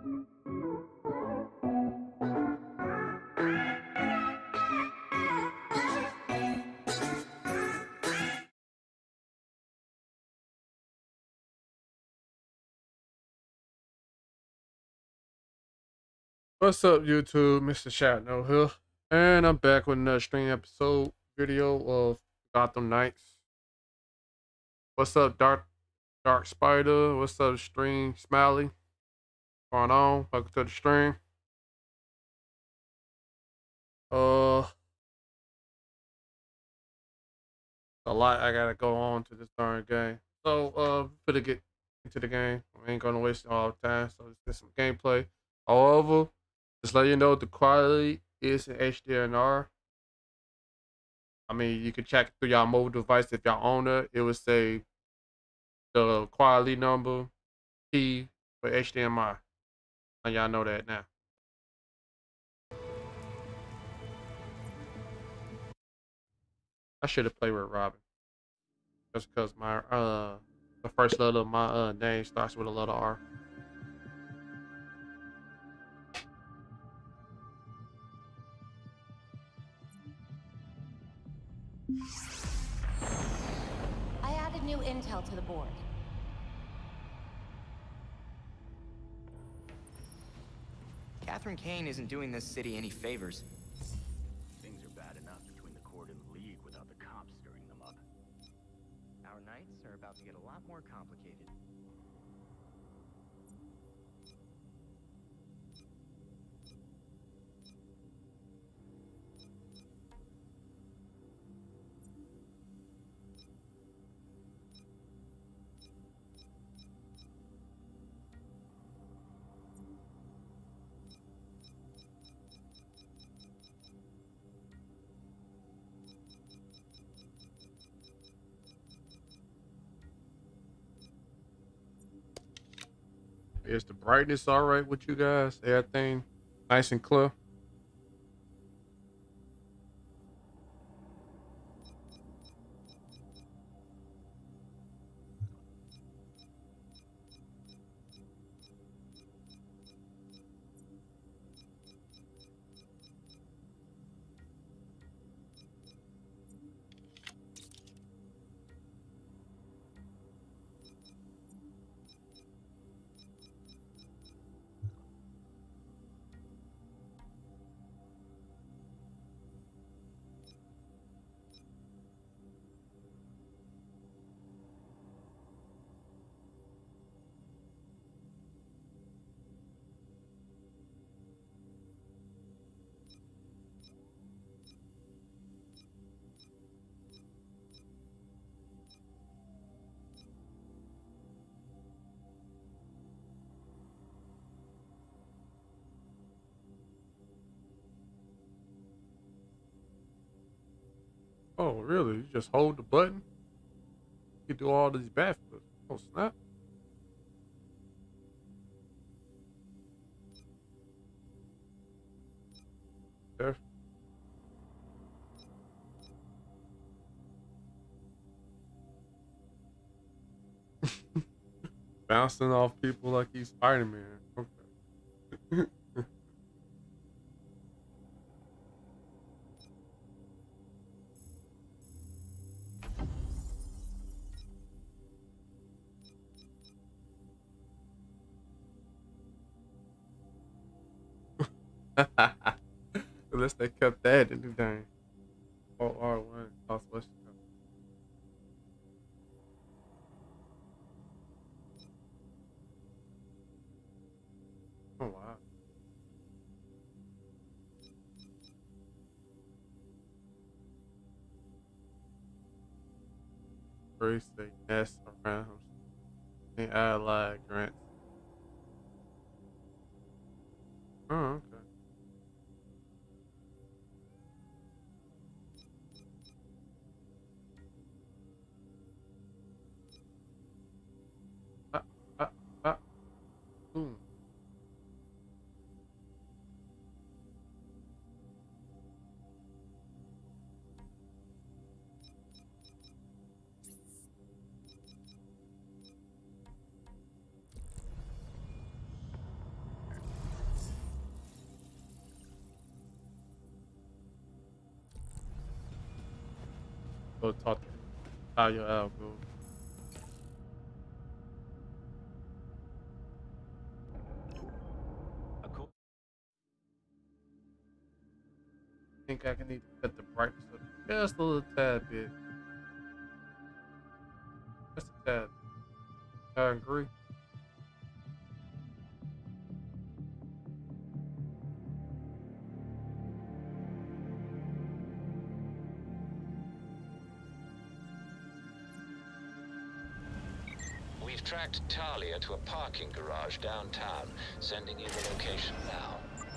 What's up, YouTube? Mr.Shadno here, and I'm back with another stream episode video of Gotham Knights. What's up, Dark Spider? What's up, Stream Smiley? What's going on? Welcome to the stream. A lot I gotta go on to this darn game. So, better get into the game. I ain't gonna waste all the time. So let's get some gameplay. However, just let you know the quality is in HDR. I mean, you can check it through y'all mobile device if y'all own it. It would say the quality number P for HDMI. And y'all know that now. I should have played with Robin. Just because my the first letter of my name starts with a letter R. I added new intel to the board. Catherine Kane isn't doing this city any favors. Things are bad enough between the court and the league without the cops stirring them up. Our nights are about to get a lot more complicated. Is the brightness all right with you guys? Everything nice and clear? Oh, really? You just hold the button? You can do all these backflips. Oh, snap. There. Bouncing off people like he's Spider-Man. Okay. Unless they kept that in the game. Oh, R1. Southwest. Oh, wow. Grace, they nest around and allied grants. Oh, okay. Ah, ah, ah. Boom. go talk to Talia al Ghul. Cool. I think I can need to set the brightness up just a little tad bit. Just a tad. I agree. We've tracked Talia to a parking garage downtown, sending you the location now.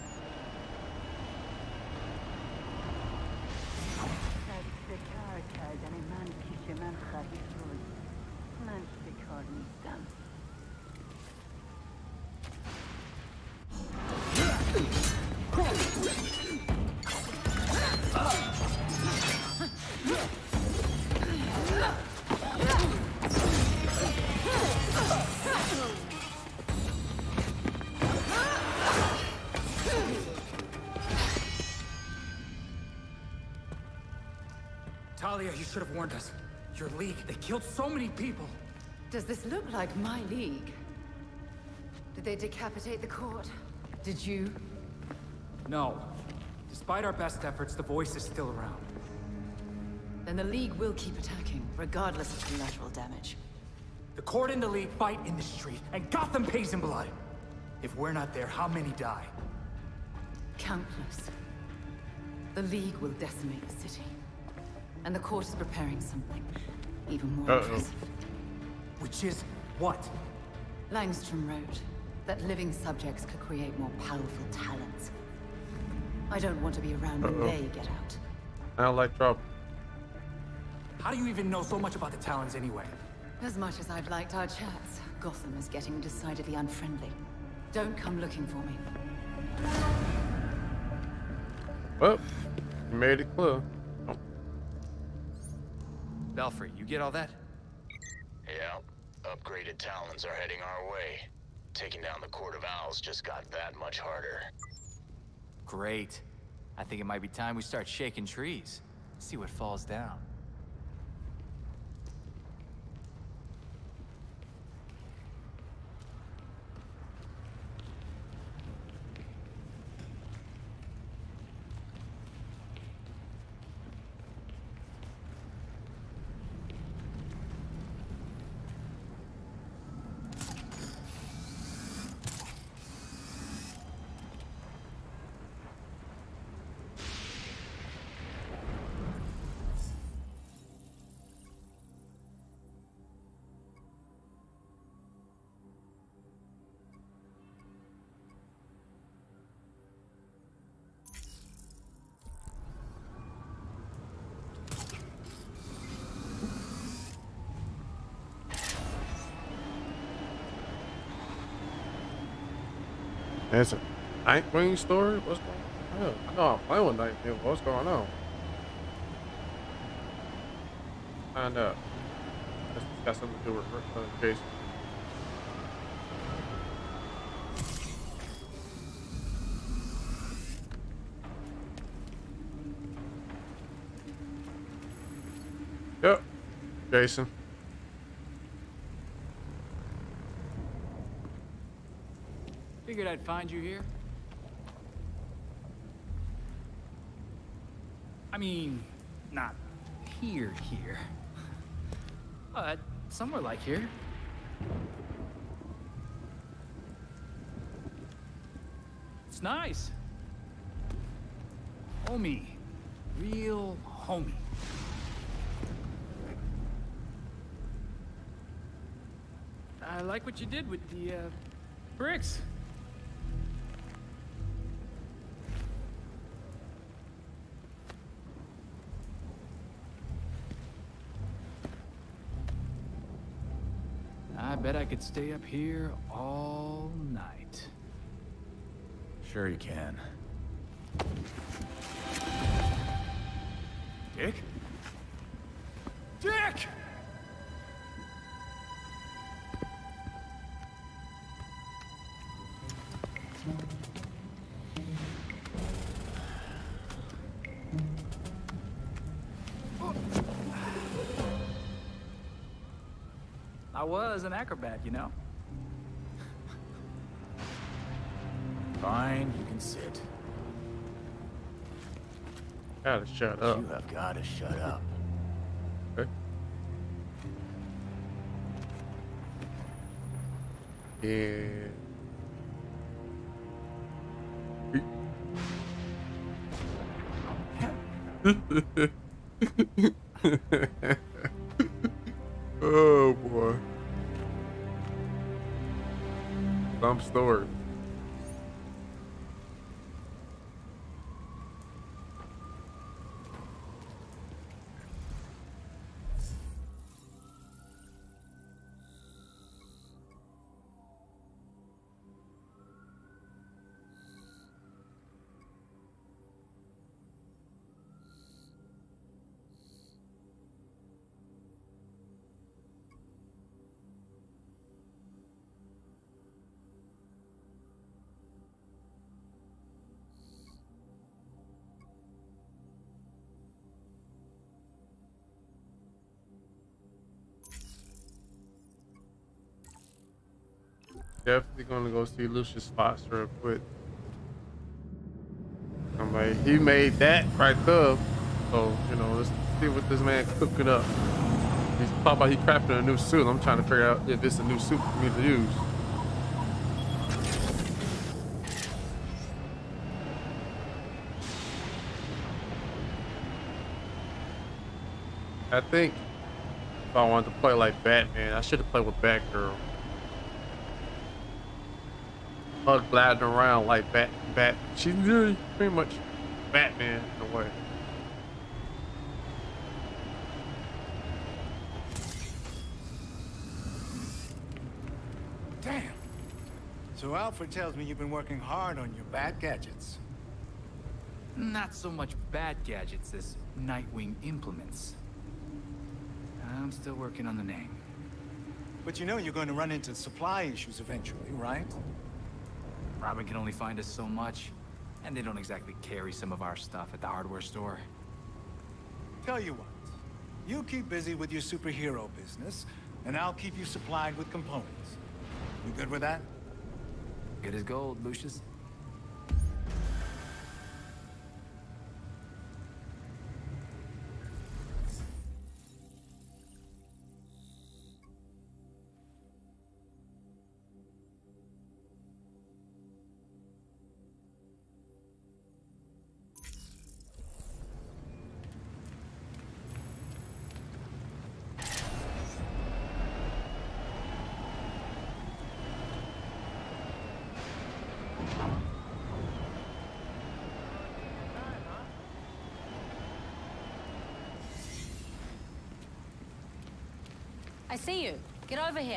Talia, you should have warned us. Your league, they killed so many people. Does this look like my league? Did they decapitate the court? Did you? No. Despite our best efforts, the voice is still around. Then the league will keep attacking, regardless of collateral damage. The court and the league fight in the street, and Gotham pays in blood. If we're not there, how many die? Countless. The league will decimate the city. And the court is preparing something even more impressive. Which is what? Langstrom wrote that living subjects could create more powerful talents. I don't want to be around when they get out. I don't like trouble. How do you even know so much about the Talons anyway? As much as I've liked our chats, Gotham is getting decidedly unfriendly. Don't come looking for me. Well, you made it clear. Oh. Belfry, you get all that? Yeah, upgraded Talons are heading our way. Taking down the Court of Owls just got that much harder. Great. I think it might be time we start shaking trees. See what falls down. It's a Nightwing story? What's going on? I know I'm playing with Nightwing. What's going on? Find out. It's got something to do with Jason. Yep. Jason. Figured I'd find you here. I mean, not here. But somewhere like here. It's nice. Homey. Real homey. I like what you did with the, bricks. I bet I could stay up here all night. Sure you can. Dick? Dick! was an acrobat, you know? Fine, you can sit. Gotta shut up. You have got to shut up. Okay. Yeah. Oh boy. Some story. Definitely gonna go see Lucius Fox real quick. I'm like, he made that right there. So, you know, let's see what this man cooking up. He's talking about he crafting a new suit. I'm trying to figure out if it's a new suit for me to use. I think if I wanted to play like Batman, I should have played with Batgirl. Her gliding around like Bat. She's really pretty much Batman in a way. Damn. So Alfred tells me you've been working hard on your bat gadgets. Not so much bad gadgets as Nightwing implements. I'm still working on the name. But you know you're going to run into supply issues eventually, right? Robin can only find us so much, and they don't exactly carry some of our stuff at the hardware store. Tell you what, you keep busy with your superhero business, and I'll keep you supplied with components. You good with that? Good as gold, Lucius. I see you. Get over here.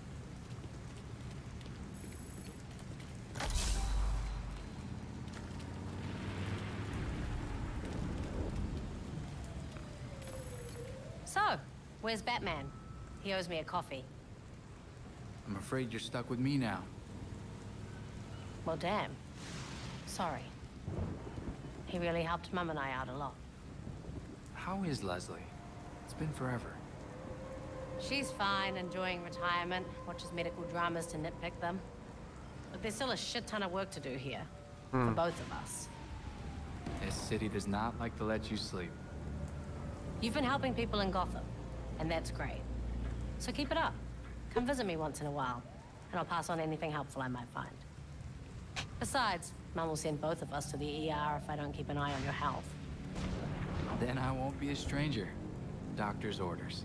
So, where's Batman? He owes me a coffee. I'm afraid you're stuck with me now. Well, damn. Sorry. He really helped Mum and I out a lot. How is Leslie? It's been forever. She's fine, enjoying retirement, watches medical dramas to nitpick them. But there's still a shit ton of work to do here. For both of us. This city does not like to let you sleep. You've been helping people in Gotham, and that's great. So keep it up. Come visit me once in a while, and I'll pass on anything helpful I might find. Besides, Mum will send both of us to the ER if I don't keep an eye on your health. Then I won't be a stranger. Doctor's orders.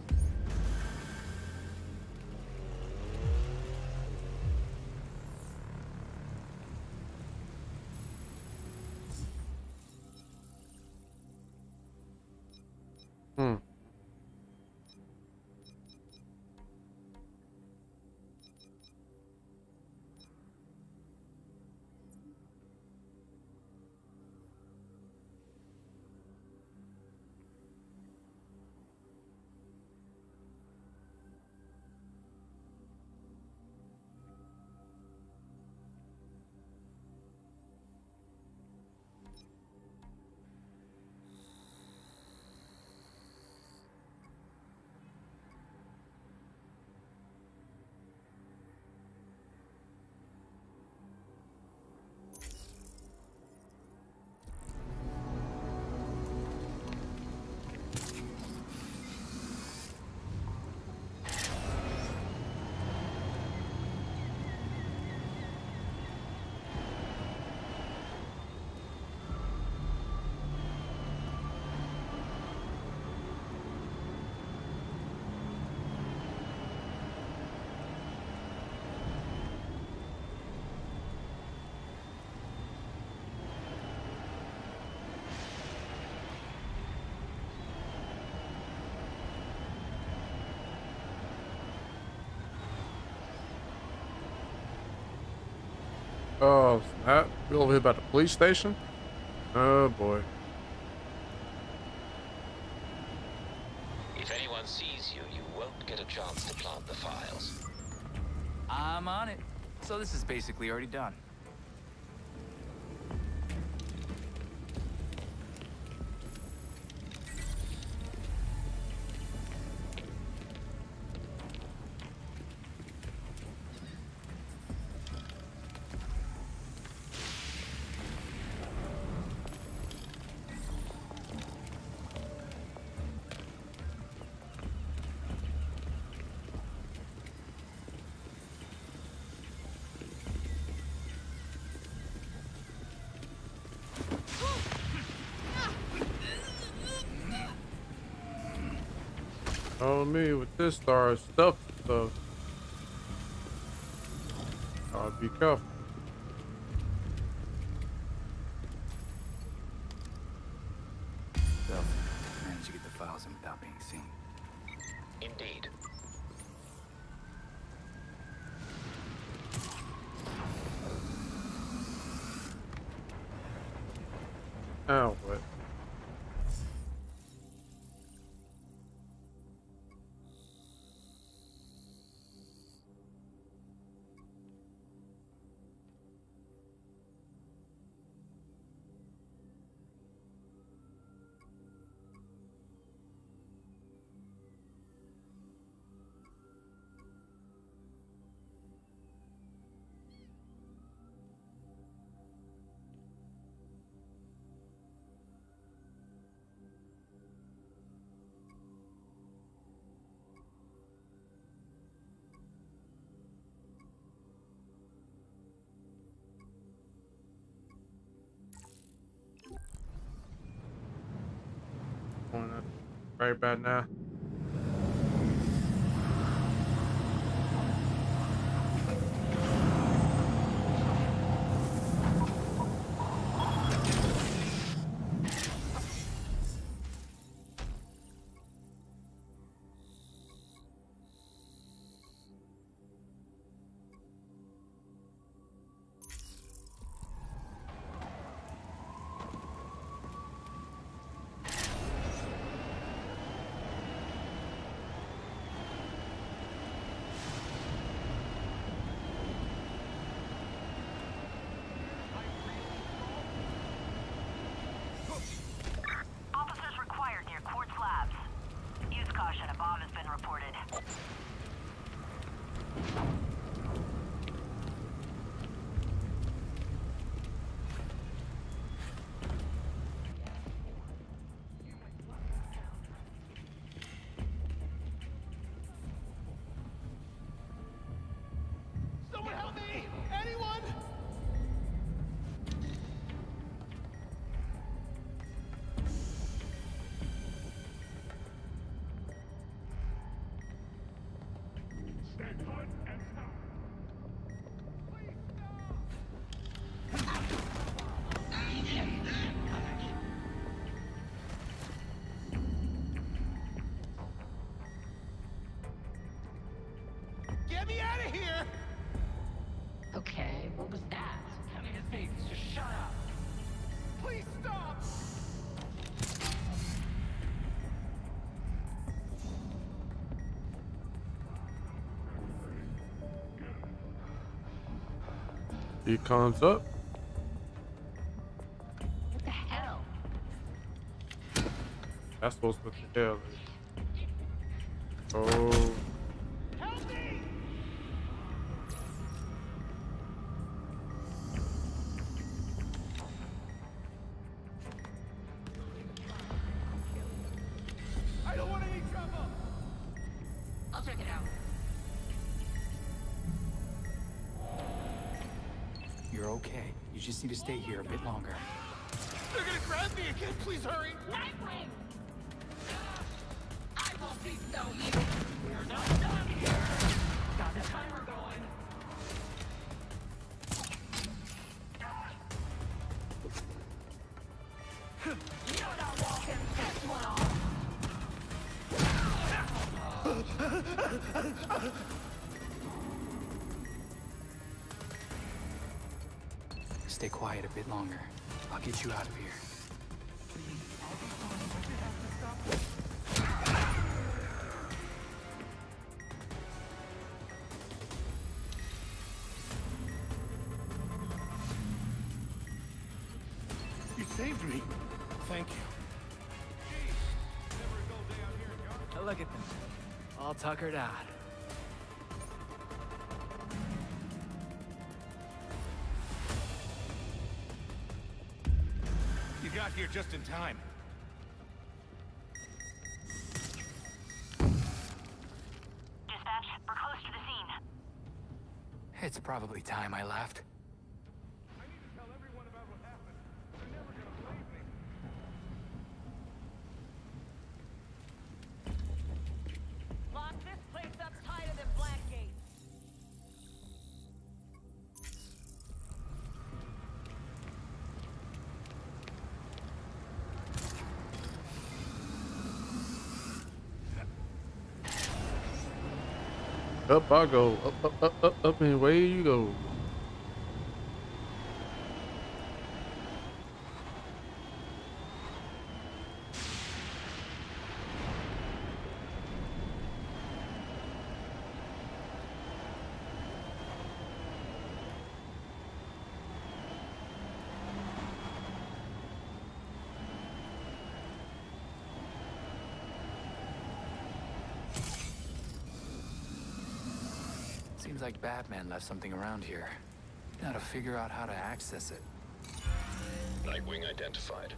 Oh, snap. We over here by the police station? Oh, boy. If anyone sees you, you won't get a chance to plant the files. I'm on it. So this is basically already done. Oh, me with this star stuff. Be careful. So, managed to get the files in without being seen. Indeed. Oh, what? Going up very bad now. Officers required near Quartz Labs. Use caution, a bomb has been reported. Someone help me! Anyone? Get me out of here! Okay, what was that? Tell me his name. Just shut up. Please stop! He comes up. What the hell? That's supposed to be the hell. Oh. Help me! I don't want any trouble! I'll check it out. You're okay. You just need to stay here a bit longer. They're gonna grab me again! Please hurry! Nightwing! I won't be so easy. We're not done here. Got the timer going. You're not walking this one off. Stay quiet a bit longer. I'll get you out of here. You saved me. Thank you. Look at them. All tuckered out. You got here just in time. Dispatch, we're close to the scene. It's probably time I left. I need to tell everyone about what happened. They're never gonna believe me. Lock this place up tighter than Blackgate. Up I go. Up, and away you go. Seems like Batman left something around here. Now to figure out how to access it. Nightwing identified.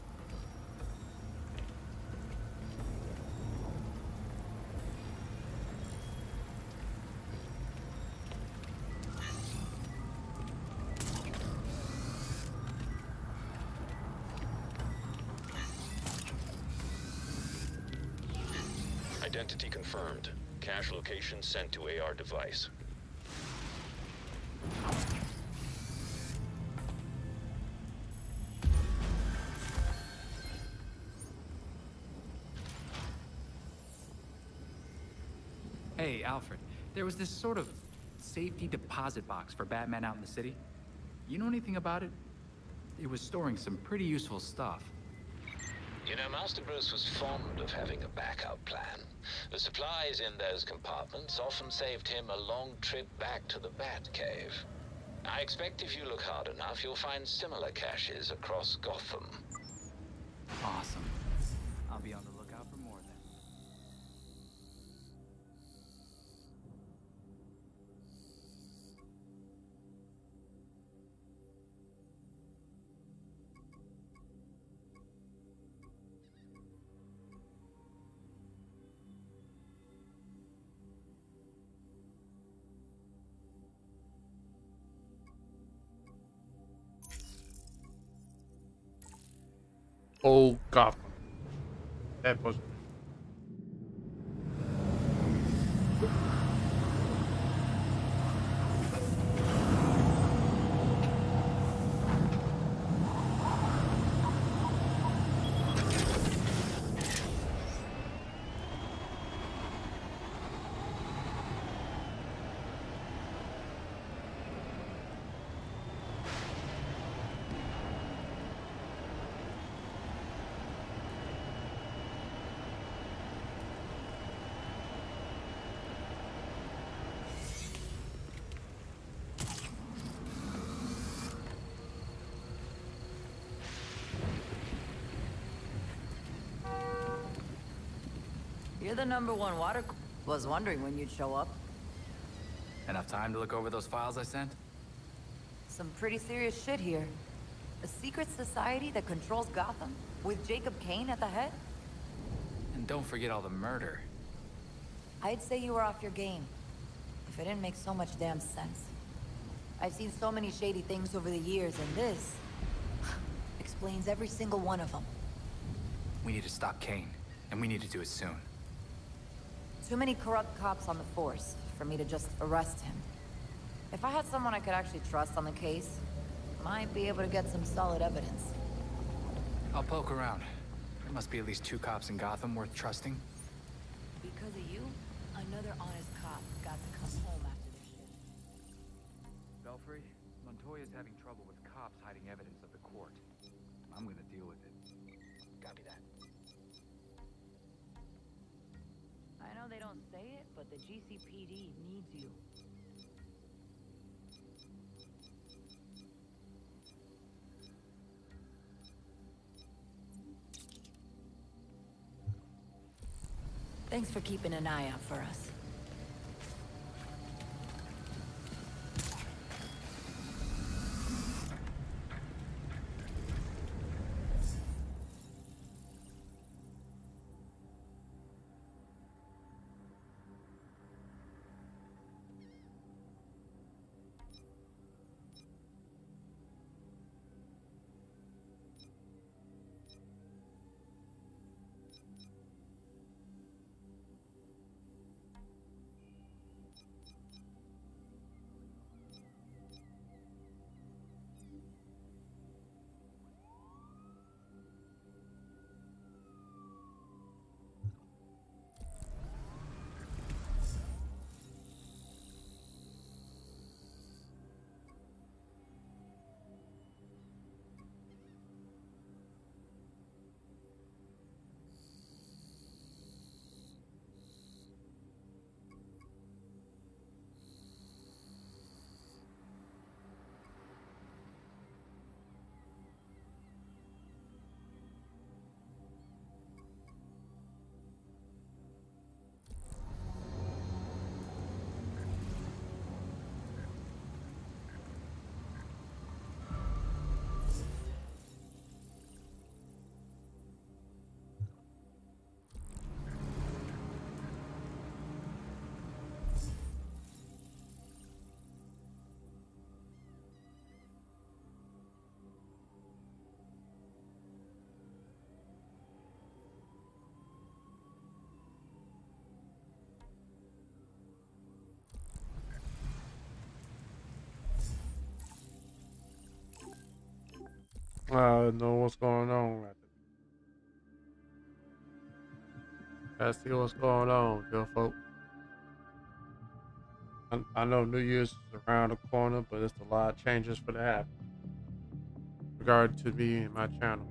Identity confirmed. Cache location sent to AR device. Hey, Alfred. There was this sort of safety deposit box for Batman out in the city. You know anything about it? It was storing some pretty useful stuff. You know, Master Bruce was fond of having a backup plan. The supplies in those compartments often saved him a long trip back to the Batcave. I expect if you look hard enough, you'll find similar caches across Gotham. Awesome. I'll be on the lookout for more then. Oh Gotham. That was You're the #1 water. Was wondering when you'd show up. Enough time to look over those files I sent? Some pretty serious shit here. A secret society that controls Gotham, with Jacob Kane at the head? And don't forget all the murder. I'd say you were off your game, if it didn't make so much damn sense. I've seen so many shady things over the years, and this explains every single one of them. We need to stop Kane, and we need to do it soon. Too many corrupt cops on the force for me to just arrest him. If I had someone I could actually trust on the case, might be able to get some solid evidence. I'll poke around. There must be at least 2 cops in Gotham worth trusting. Because of you, another honest cop got to come home after this shit. Belfry, Montoya's having trouble with cops hiding evidence of the court. I'm gonna deal with it. Copy that. I know they don't say it, but the GCPD needs you. Thanks for keeping an eye out for us. I know what's going on. Gotta see what's going on, good folk. I know New Year's is around the corner, but it's a lot of changes for the happen. Regard to me and my channel.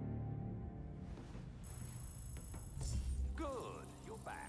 Good, you're back.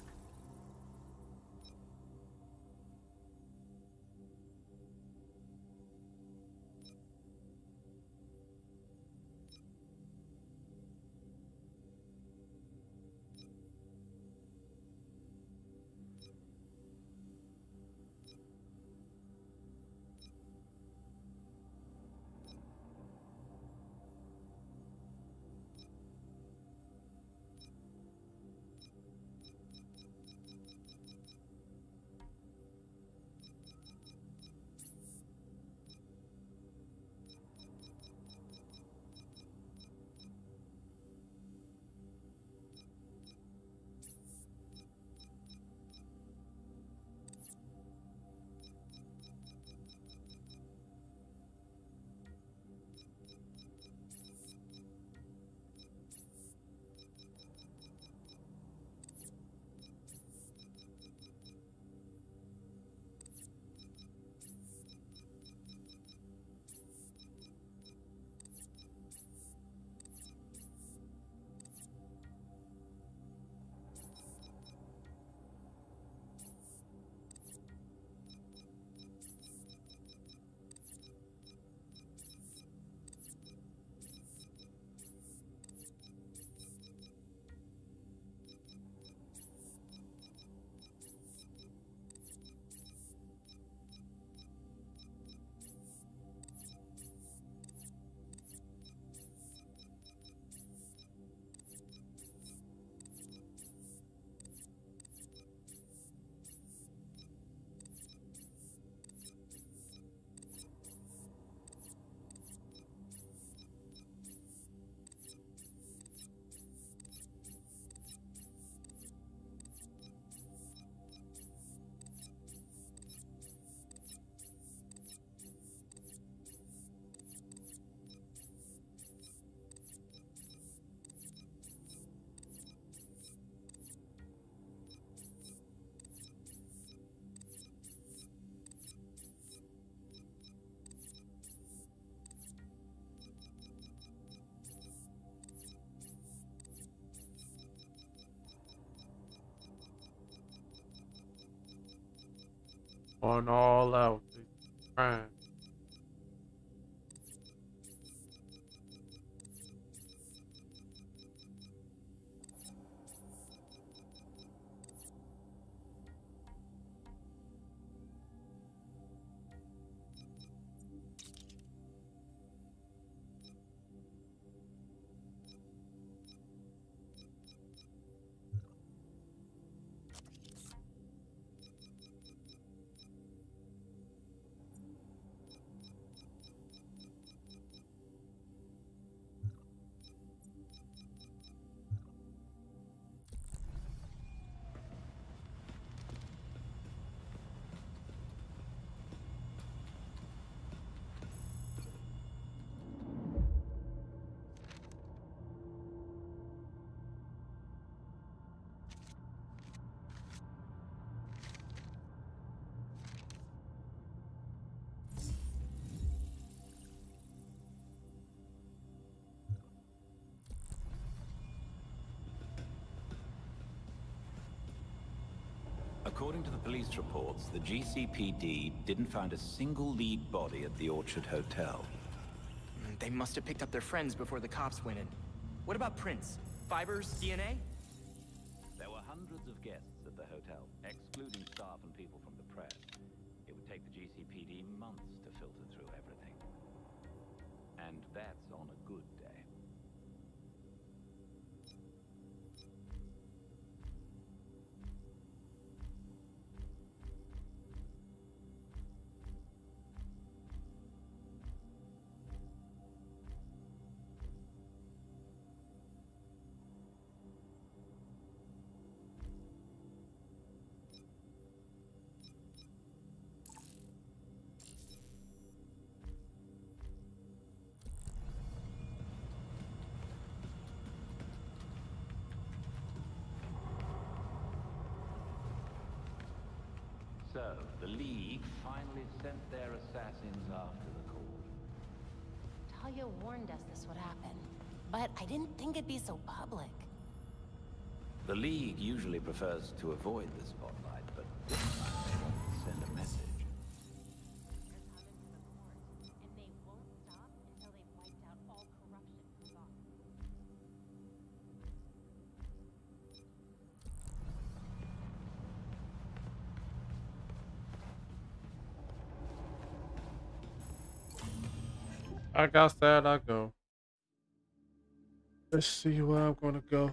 Going all out. Crime. According to the police reports, the GCPD didn't find a single lead body at the Orchard Hotel. They must have picked up their friends before the cops went in. What about prints? Fibers? DNA? There were hundreds of guests at the hotel, excluding staff and people from the press. It would take the GCPD months to filter through everything. And that's on a good day. So, the League finally sent their assassins after the court. Talia warned us this would happen, but I didn't think it'd be so public. The League usually prefers to avoid the spotlight, but this time they want to send a message. I got that. I go. Let's see where I'm gonna go.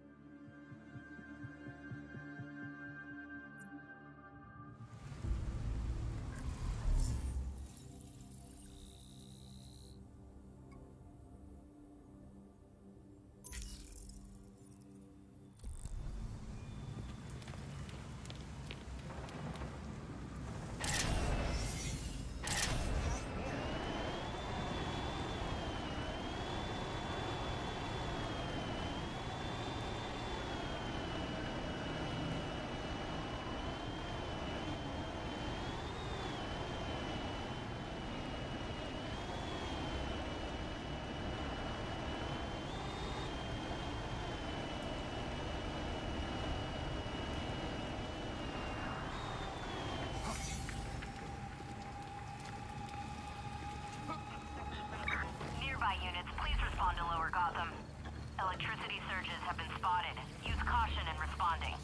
Nearby units, please respond to Lower Gotham. Electricity surges have been spotted. Use caution in responding.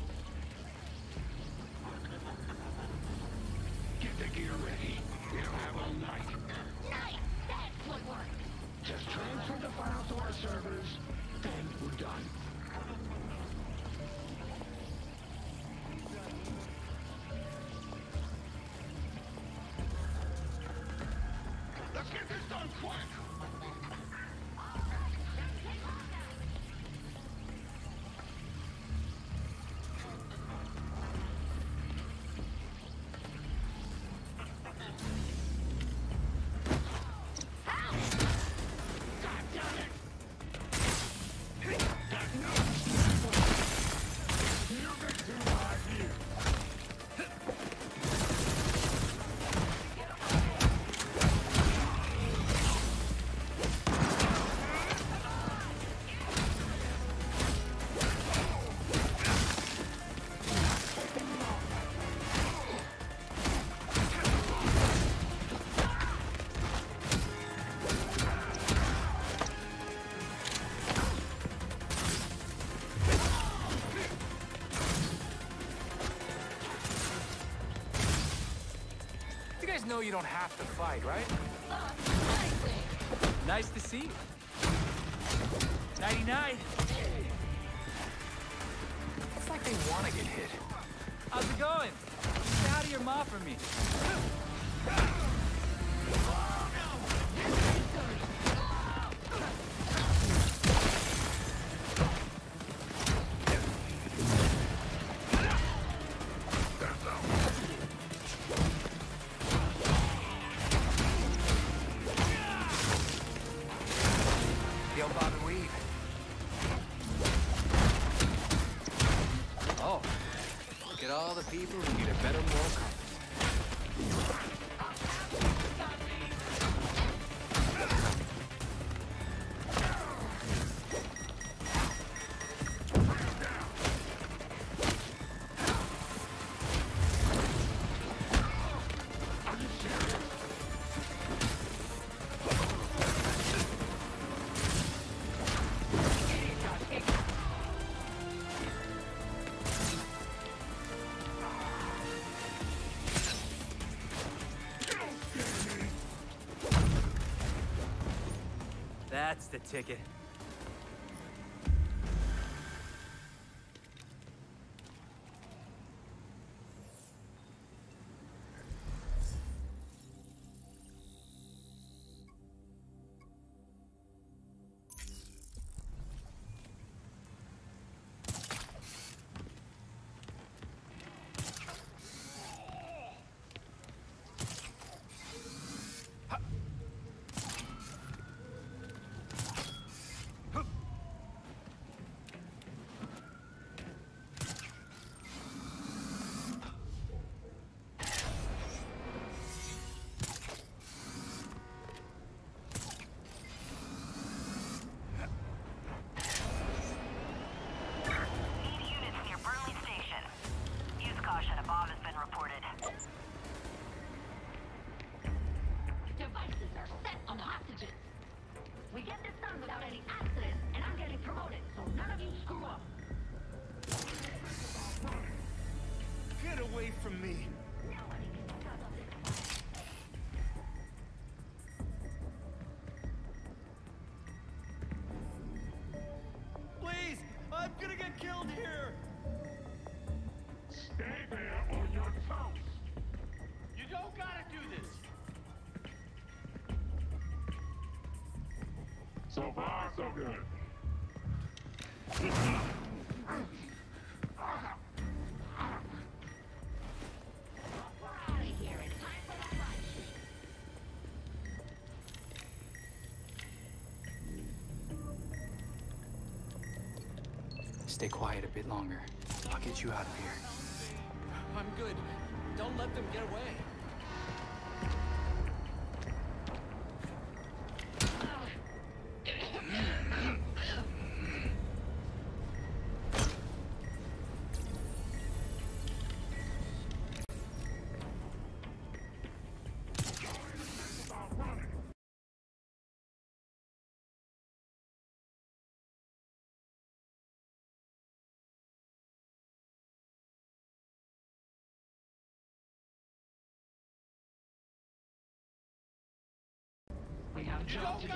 Get the gear ready. We don't have all night. Night! That's what worked! Just transfer the files to our servers, and we're done. Let's get this done quick! guys know you don't have to fight, right? Nice to see you. Nighty-night. It's like they want to get hit. How's it going? Say hi to your ma for me. Yo, Bob and Weave. Oh, look at all the people who need a better moral compass. That's the ticket. From me. Please, I'm gonna get killed here. Stay there or you're toast. You don't gotta do this. So far, so good. Stay quiet a bit longer. I'll get you out of here. I'm good. Don't let them get away. We have a job to do.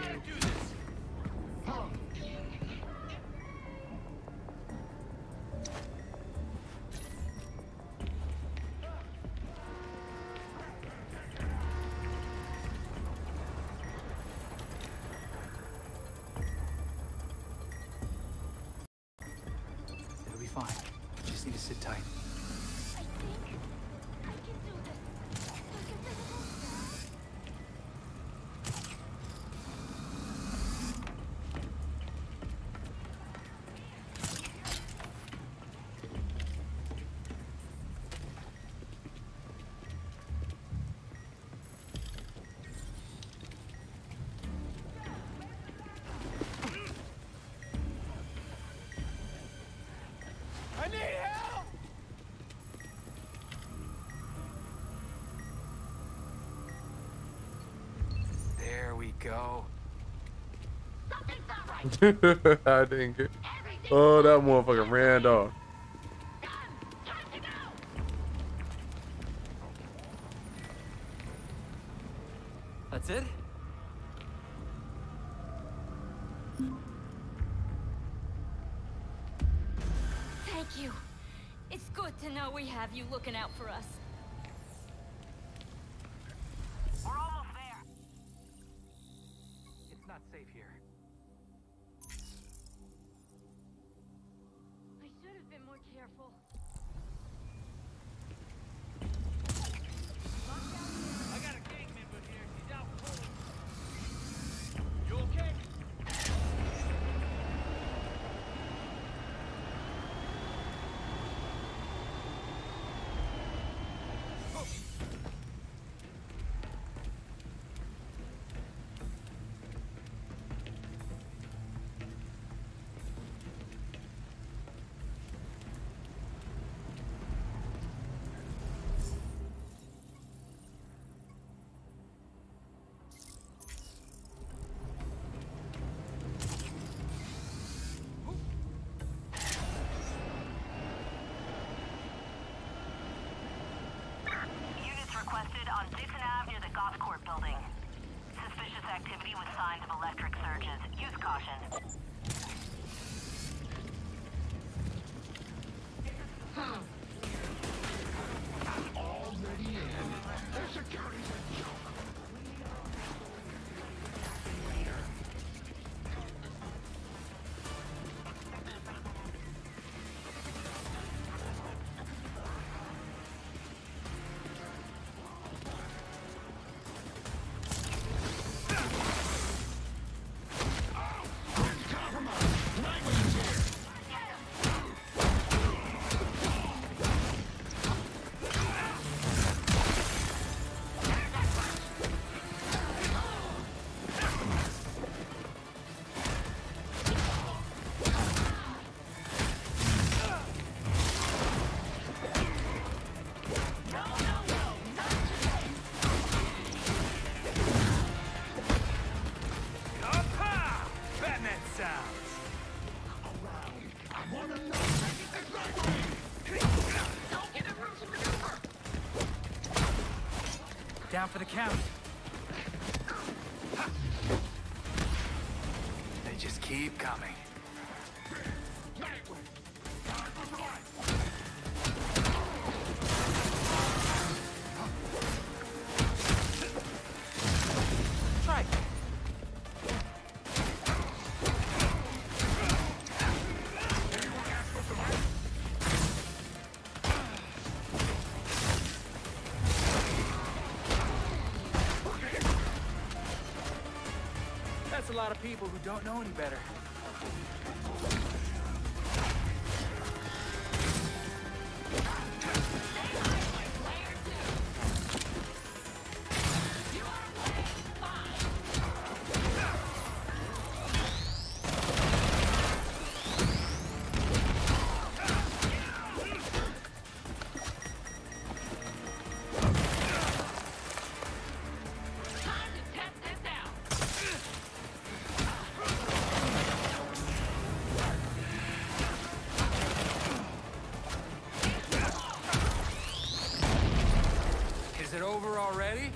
It'll be fine. Just need to sit tight. I need help! There we go. I didn't get. Oh, that motherfucker ran off. That's it? Thank you. It's good to know we have you looking out for us. We're almost there. It's not safe here. I should have been more careful. I got a gang member here. He's out cold. You okay? Requested on Dixon Ave near the Goth Court building. Suspicious activity with signs of electric surges. Use caution. Already in. Their security's a joke. Down for the count. They just keep coming. Try. That's a lot of people who don't know any better. Is it over already?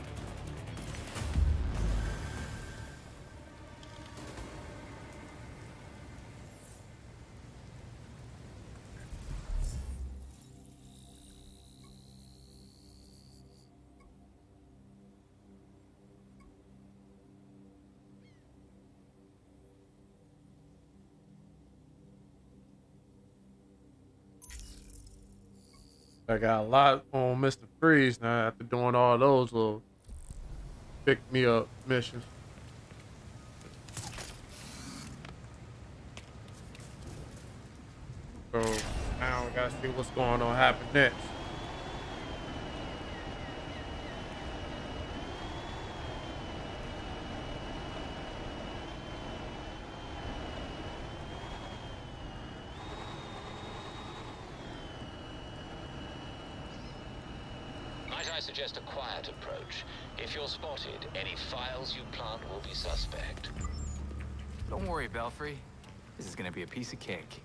I got a lot on Mr. Freeze now after doing all those little pick me up missions. So now we gotta see what's going on happen next. Might I suggest a quiet approach? If you're spotted, any files you plant will be suspect. Don't worry, Belfry. This is gonna be a piece of cake.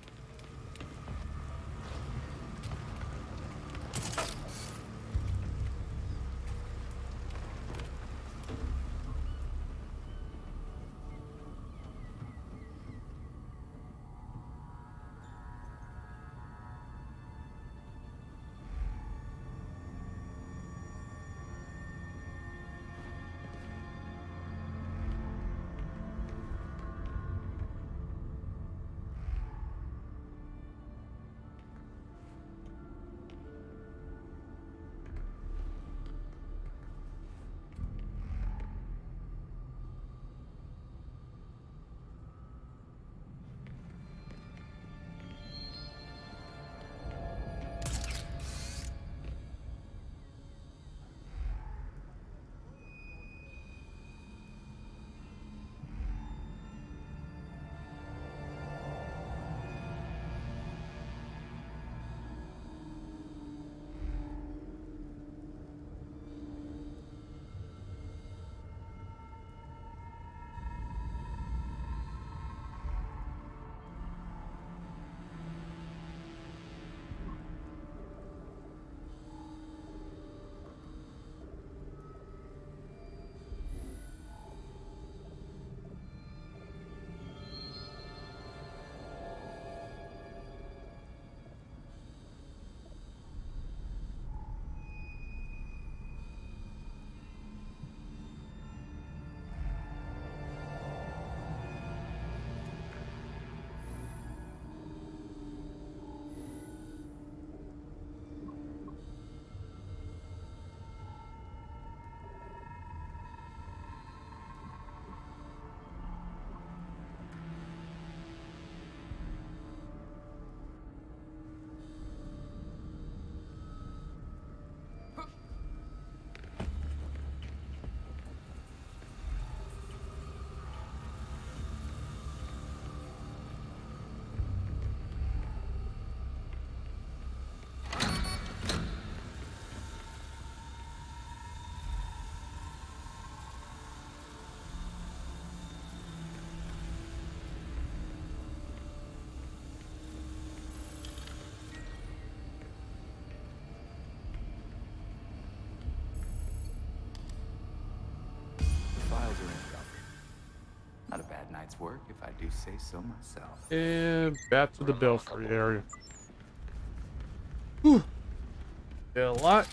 Knights work, if I do say so myself. And back to the Belfry area. Whew. Did a lot.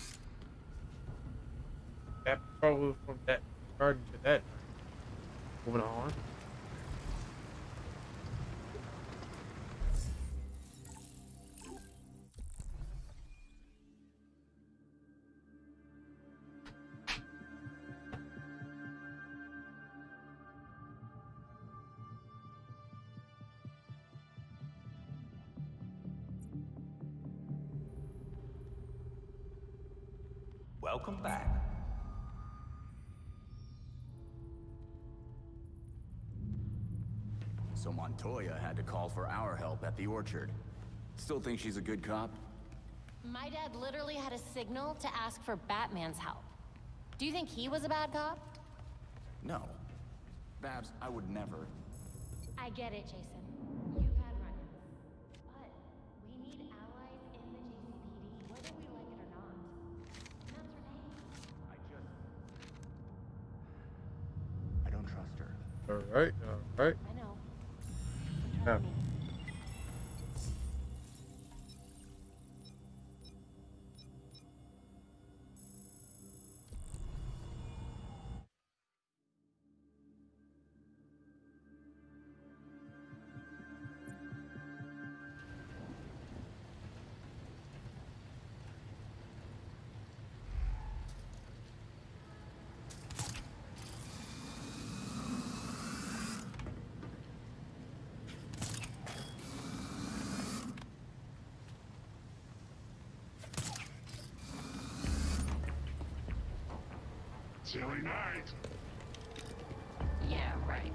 That probably from that garden to that. Moving on. Welcome back. So Montoya had to call for our help at the orchard. Still think she's a good cop? My dad literally had a signal to ask for Batman's help. Do you think he was a bad cop? No. Babs, I would never. I get it, Jason. You've had run-ins. But we need allies in the GCPD, whether we like it or not. And that's Renee. I don't trust her. Alright, alright. I know. Yeah. Silly night. Yeah, right.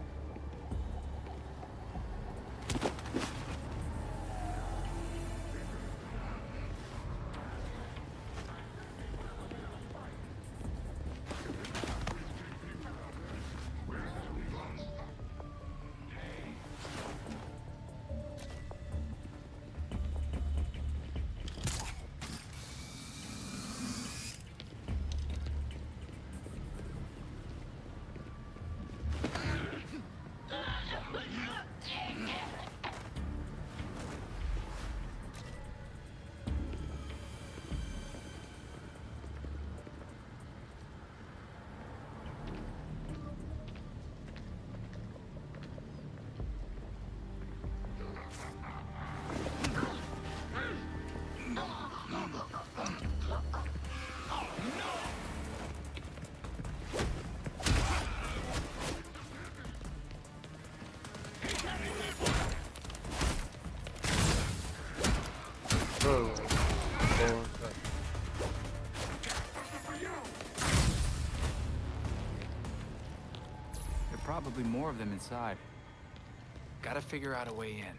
There are probably more of them inside. Gotta figure out a way in.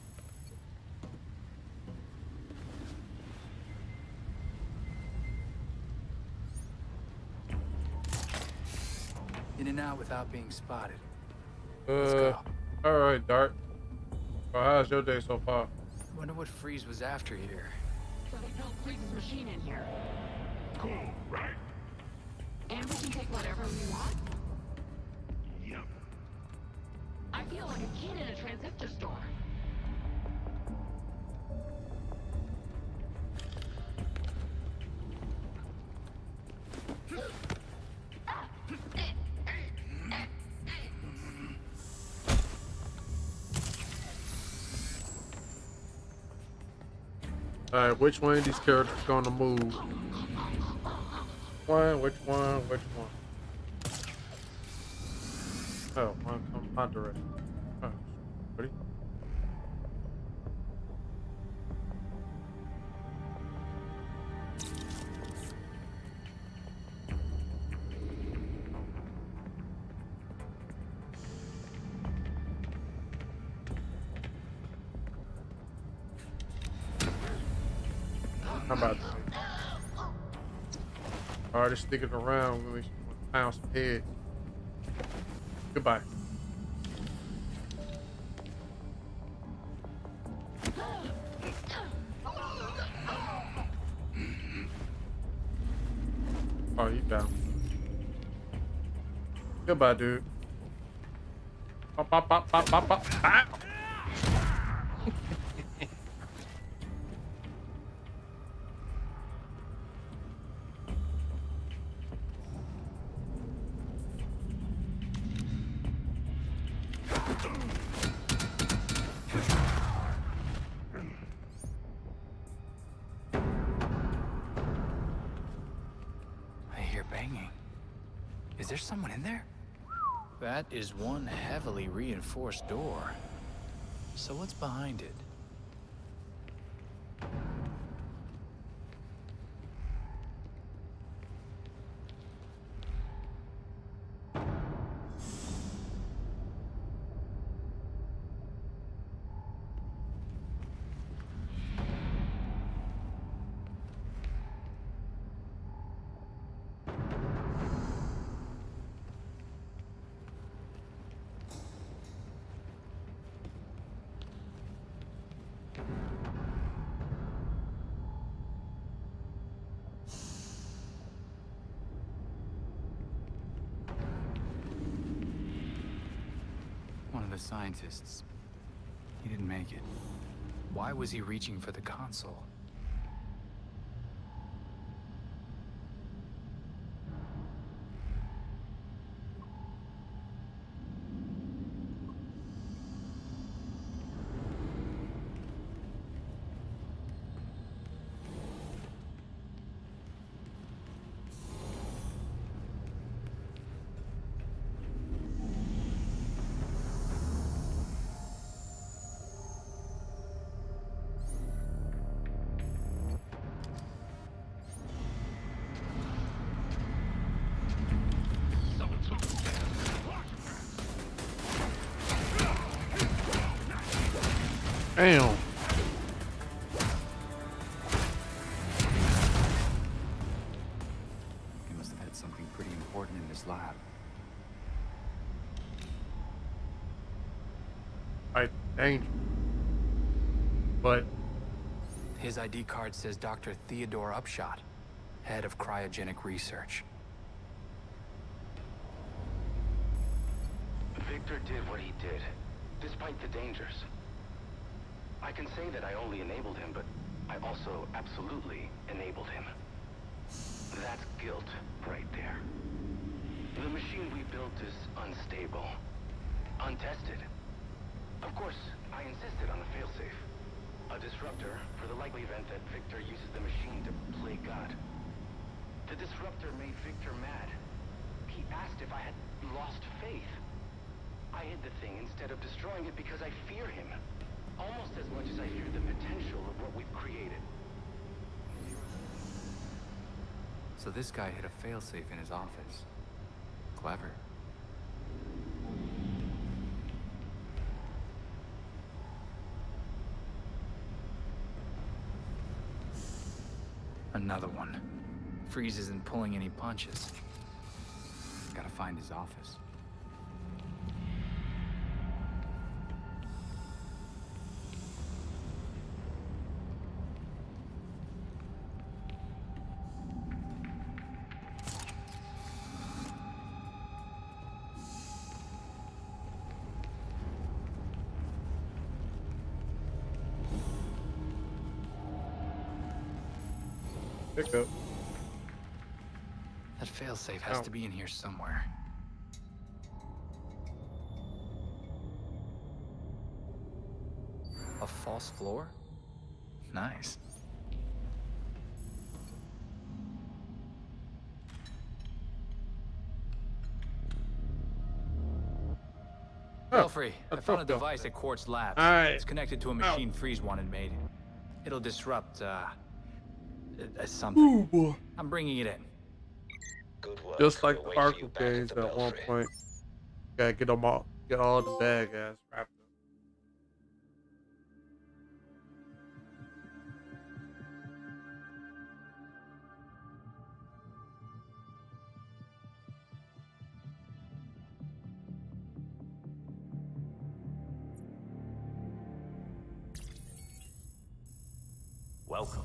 In and out without being spotted. Let's go. Alright, Dart. Well, how's your day so far? Wonder what Freeze was after here. So they built Freeze's machine in here. Cool, right? And we can take whatever we want? Yep. I feel like a kid in a transistor store. Alright, which one of these characters gonna move? Which one? Oh, one come my direction. Oh, ready? How about that? Alright, just sticking around. Really pound some heads. Goodbye. Oh, you down. Goodbye, dude. Pop, pop, pop, pop, pop, pop. Ah! I hear banging. Is there someone in there? That is one heavily reinforced door. So what's behind it? One of the scientists. He didn't make it. Why was he reaching for the console? Damn. He must have had something pretty important in this lab. I danger. But His ID card says Dr. Theodore Upshot, head of cryogenic research. Victor did what he did, despite the dangers. I can say that I only enabled him, but I also absolutely enabled him. That's guilt right there. The machine we built is unstable, untested. Of course, I insisted on a failsafe. A disruptor for the likely event that Victor uses the machine to play God. The disruptor made Victor mad. He asked if I had lost faith. I hid the thing instead of destroying it because I fear him. Almost as much as I fear the potential of what we've created. So this guy hid a failsafe in his office. Clever. Another one. Freeze isn't pulling any punches. Gotta find his office. pick up. That failsafe has to be in here somewhere. A false floor? Nice. Belfry, I found a device at Quartz Labs. It's connected to a machine Freeze wanted made. It'll disrupt, something. Ooh, boy. I'm bringing it in. Good work. Just like We'll the wait for you Arkham back at games the at one Belfry. point. Gotta get them all, get all the bad guys wrapped up. Welcome.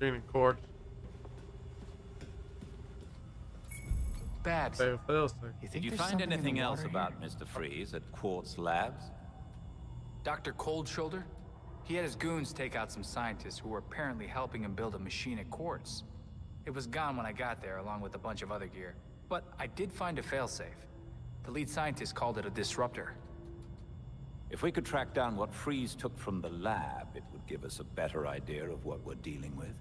Training court. Babs, Did you find anything else about Mr. Freeze at Quartz Labs? Dr. Cold Shoulder? He had his goons take out some scientists who were apparently helping him build a machine at Quartz. It was gone when I got there, along with a bunch of other gear. But I did find a failsafe. The lead scientist called it a disruptor. If we could track down what Freeze took from the lab, it would give us a better idea of what we're dealing with.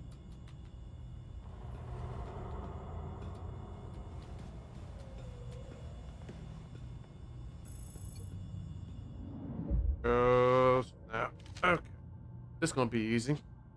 Now, okay. This is gonna be easy.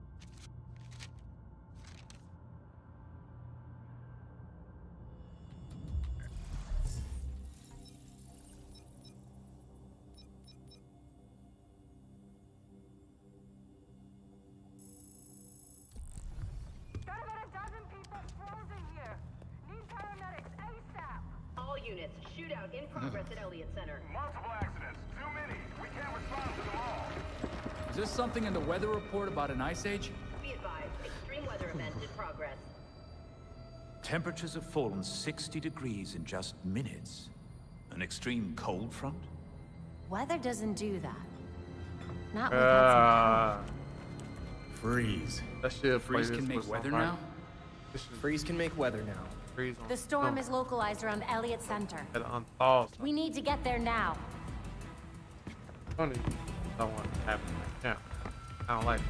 Got about a dozen people frozen here. Need paramedics ASAP. All units, shootout in progress at Elliott Center. Multiple accidents. Too many. We can't respond to them all. Is there something in the weather report about an ice age? Be advised, extreme weather event in progress. Temperatures have fallen 60 degrees in just minutes. An extreme cold front? Weather doesn't do that. Not without some Freeze. That shit. Freeze can make weather now? Freeze can make weather now. Freeze The storm is localized around Elliott Center. on. We need to get there now. Funny. Don't want to happen right now. I don't like it.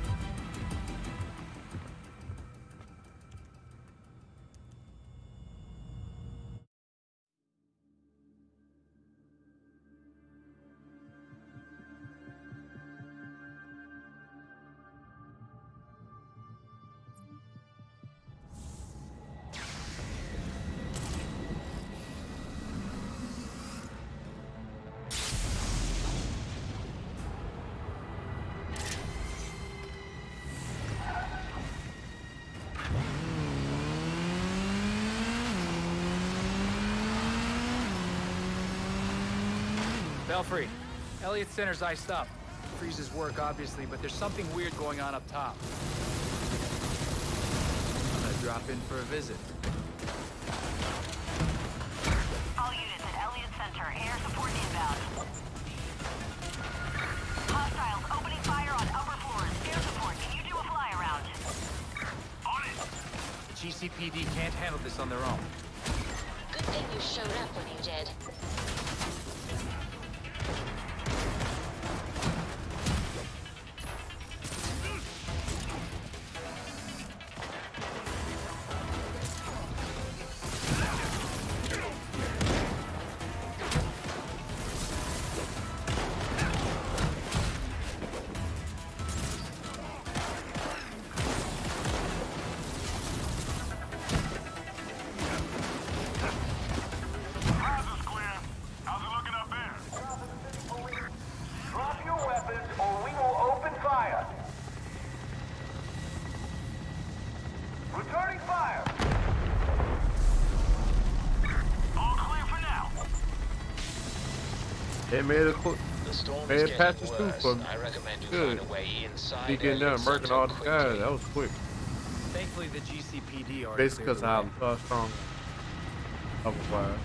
Belfry, Elliott Center's iced up. Freeze's work, obviously, but there's something weird going on up top. I'm gonna drop in for a visit. All units at Elliott Center. Air support inbound. Hostiles opening fire on upper floors. Air support, can you do a fly around? On it! The GCPD can't handle this on their own. Good thing you showed up when you did. It made it patches too for me. I recommend you Good. find a way inside. He getting there and murking all the guys. That was quick. Thankfully, the GCPD are Basically, because I'm strong. Otherwise.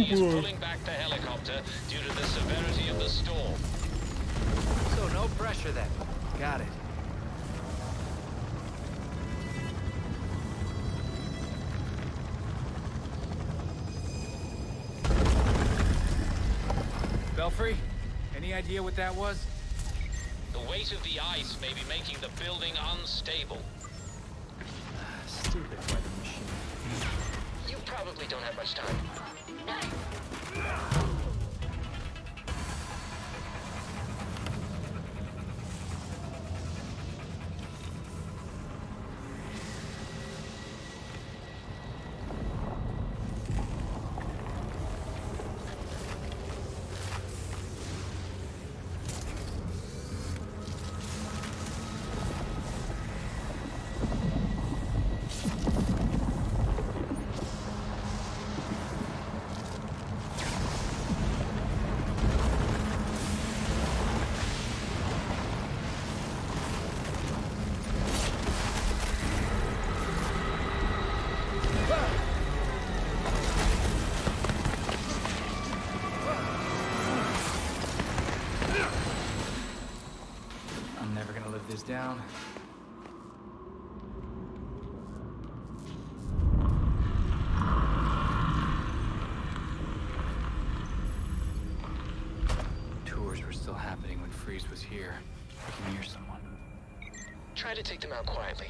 is pulling back the helicopter due to the severity of the storm. So no pressure then. Got it. Belfry, any idea what that was? The weight of the ice may be making the building unstable. Stupid weather machine. You probably don't have much time. I'm never gonna live this down. Tours were still happening when Freeze was here. I can hear someone. Try to take them out quietly.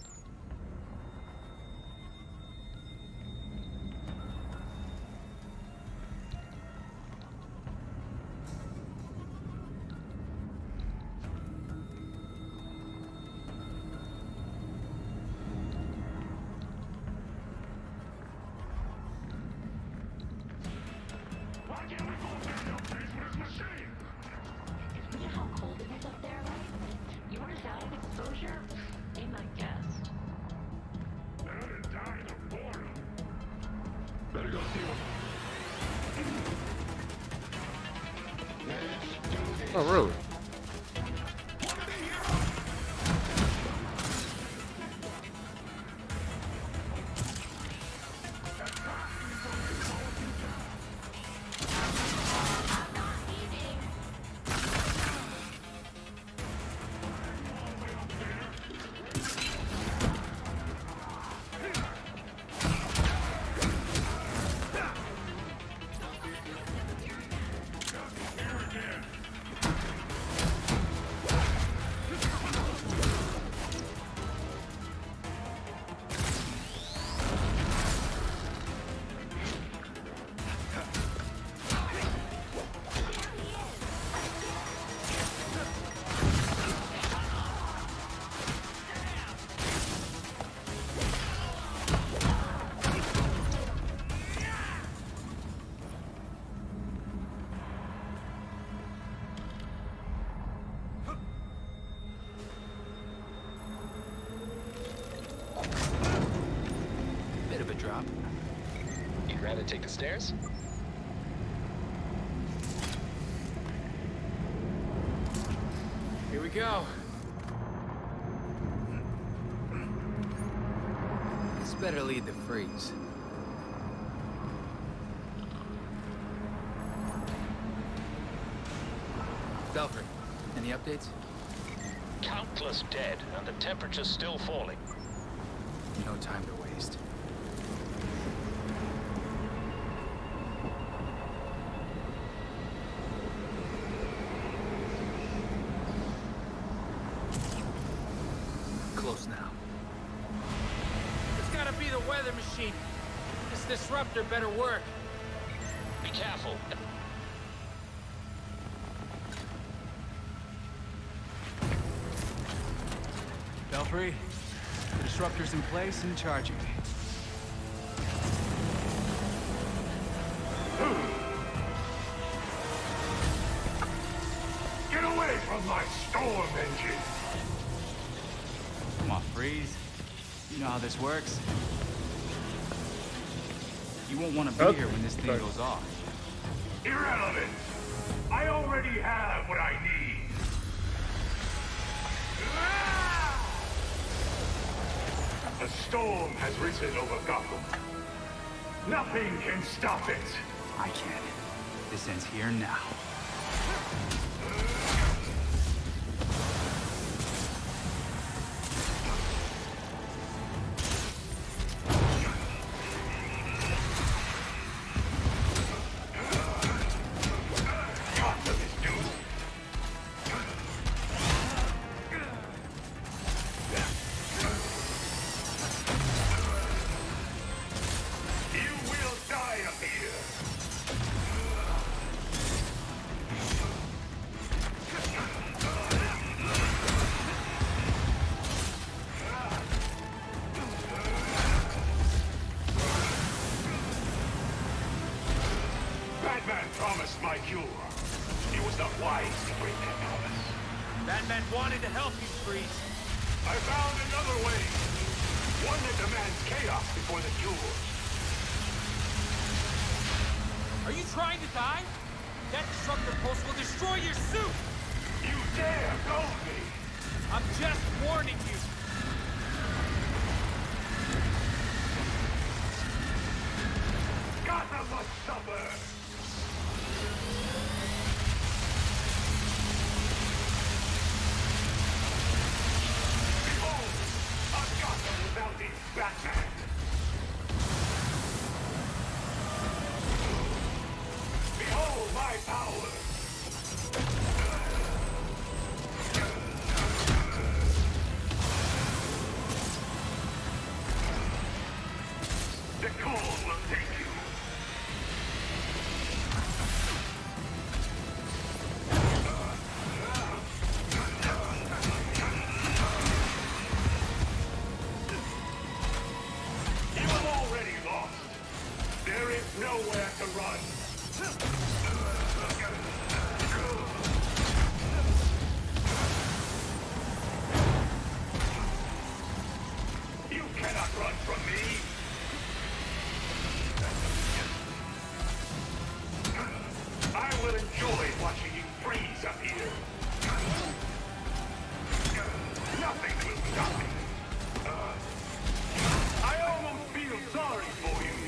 Oh, really? Bit of a drop. You'd rather take the stairs? Here we go. This better lead the Freeze. Belfry, any updates? Countless dead, and the temperature's still falling. No time to waste. Close now. It's gotta be the weather machine. This disruptor better work. Be careful. Belfry, the disruptor's in place and charging. Get away from my storm engine! Come on, Freeze. You know how this works. You won't want to be here when this thing goes off. Irrelevant! I already have what I need! A storm has risen over Gotham. Nothing can stop it! I can. This ends here now. Batman promised my cure. He was not wise to break that promise. Batman wanted to help you, Freeze. I found another way. One that demands chaos before the cure. Are you trying to die? That destructor pulse will destroy your suit! You dare goad me! I'm just warning you. Gotham must suffer! Behold, a Gotham without its Batman! Behold my power! The cool will take you. You have already lost. There is nowhere to run. You cannot run from me. I will enjoy watching you freeze up here. Nothing will stop me. I almost feel sorry for you.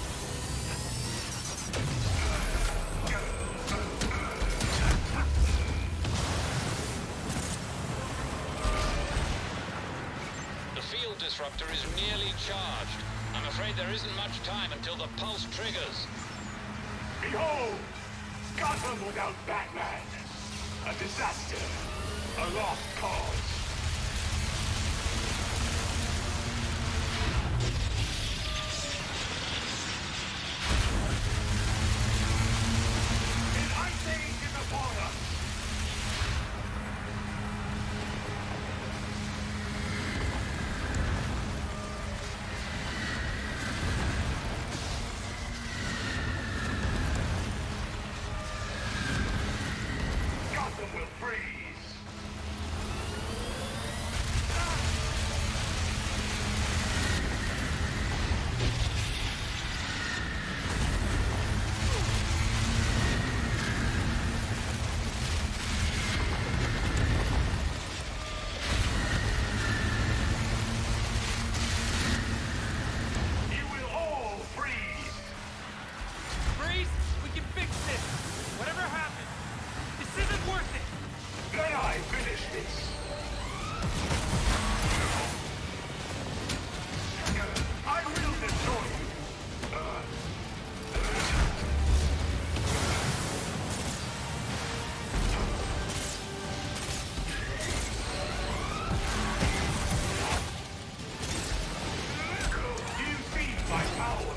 The field disruptor is nearly charged. I'm afraid there isn't much time until the pulse triggers. Behold! Gotham without Batman. A disaster. A lost cause. An ice age is upon us. Gotham will freeze. You will all freeze. Freeze, we can fix this. Whatever happens, this isn't worth it. Then I finish this. I will destroy you. You see my power.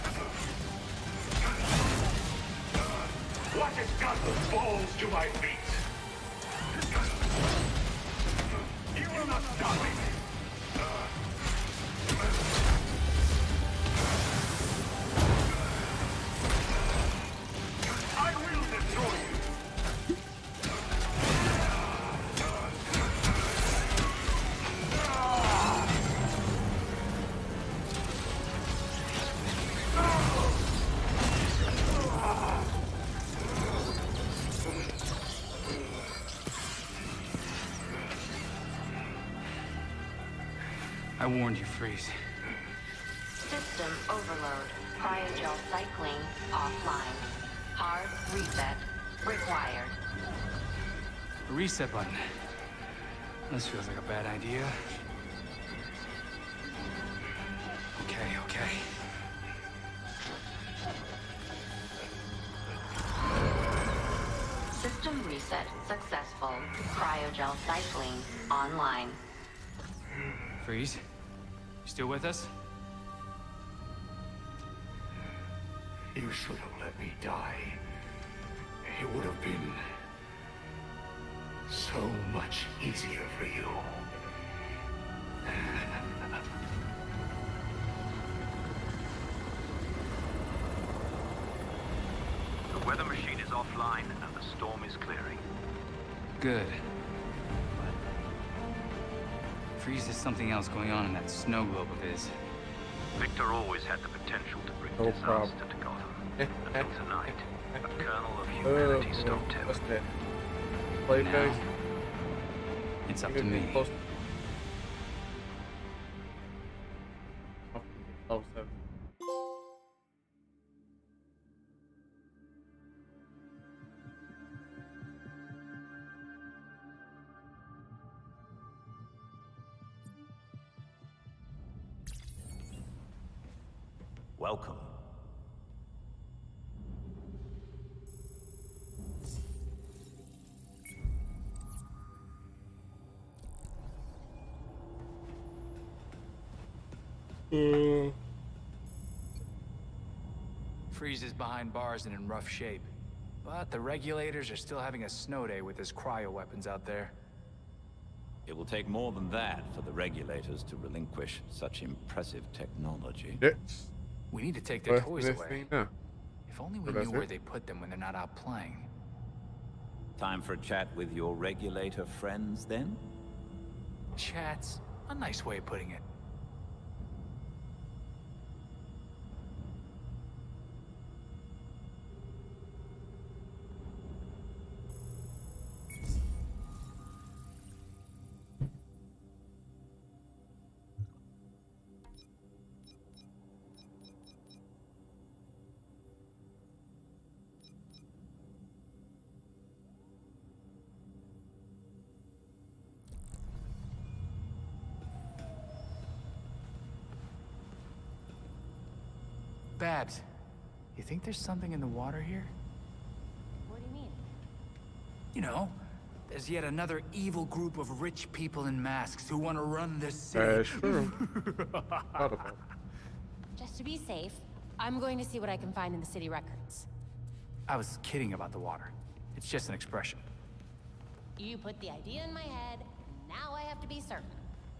Watch as Gotham falls to my feet. You will not stop me. I will destroy you. I warned you, Freeze. System overload. Cryogel cycling offline. Hard reset required. A reset button. This feels like a bad idea. Okay. System reset successful. Cryogel cycling online. Freeze. You still with us? You should have let me die. It would have been so much easier for you. The weather machine is offline and the storm is clearing. Good. Freeze, there's something else going on in that snow globe of his. Victor always had the potential to bring No disaster problem. to Gotham. Until tonight, a kernel of humanity stopped him. What's that? Play Now, face? it's up to me. Oh, seven. Welcome. Freeze is behind bars and in rough shape. But the regulators are still having a snow day with his cryo weapons out there. It will take more than that for the regulators to relinquish such impressive technology. Yes. We need to take their What's toys this away. thing now? If only we So knew that's where it? they put them when they're not out playing. Time for a chat with your regulator friends, then? Chats? A nice way of putting it. Babs, you think there's something in the water here? What do you mean? You know, there's yet another evil group of rich people in masks who want to run this city. That's true. Thought about it. Just to be safe, I'm going to see what I can find in the city records. I was kidding about the water. It's just an expression. You put the idea in my head, now I have to be certain.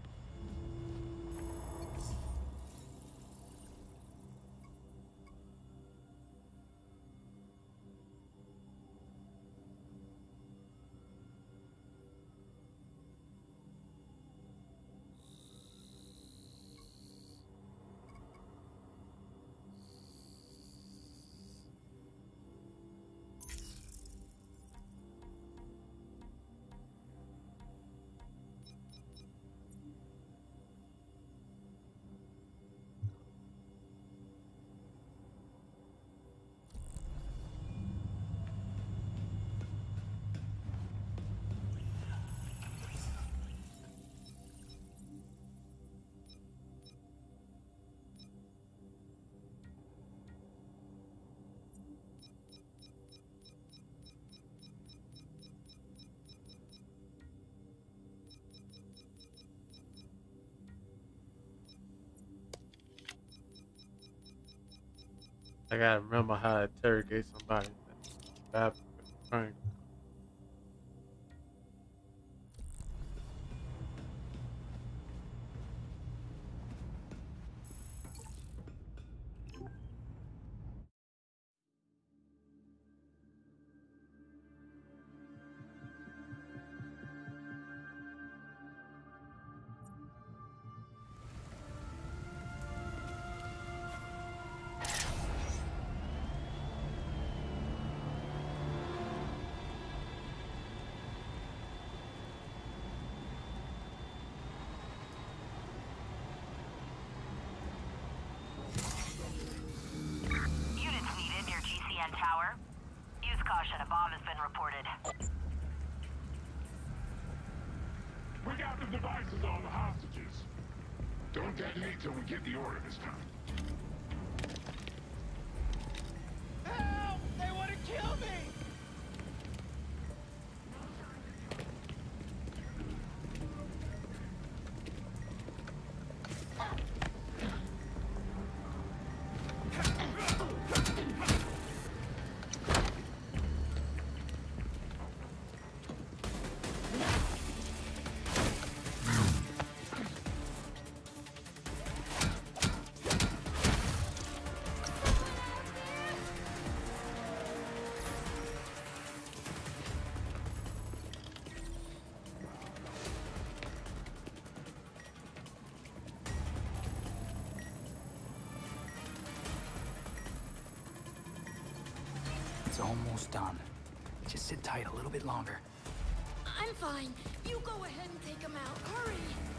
I gotta remember how to interrogate somebody. Bad thing. crash and a bomb has been reported. We got the devices on the hostages. Don't detonate till we get the order this time. Help! They want to kill me! It's almost done. Just sit tight a little bit longer. I'm fine. You go ahead and take him out. Hurry!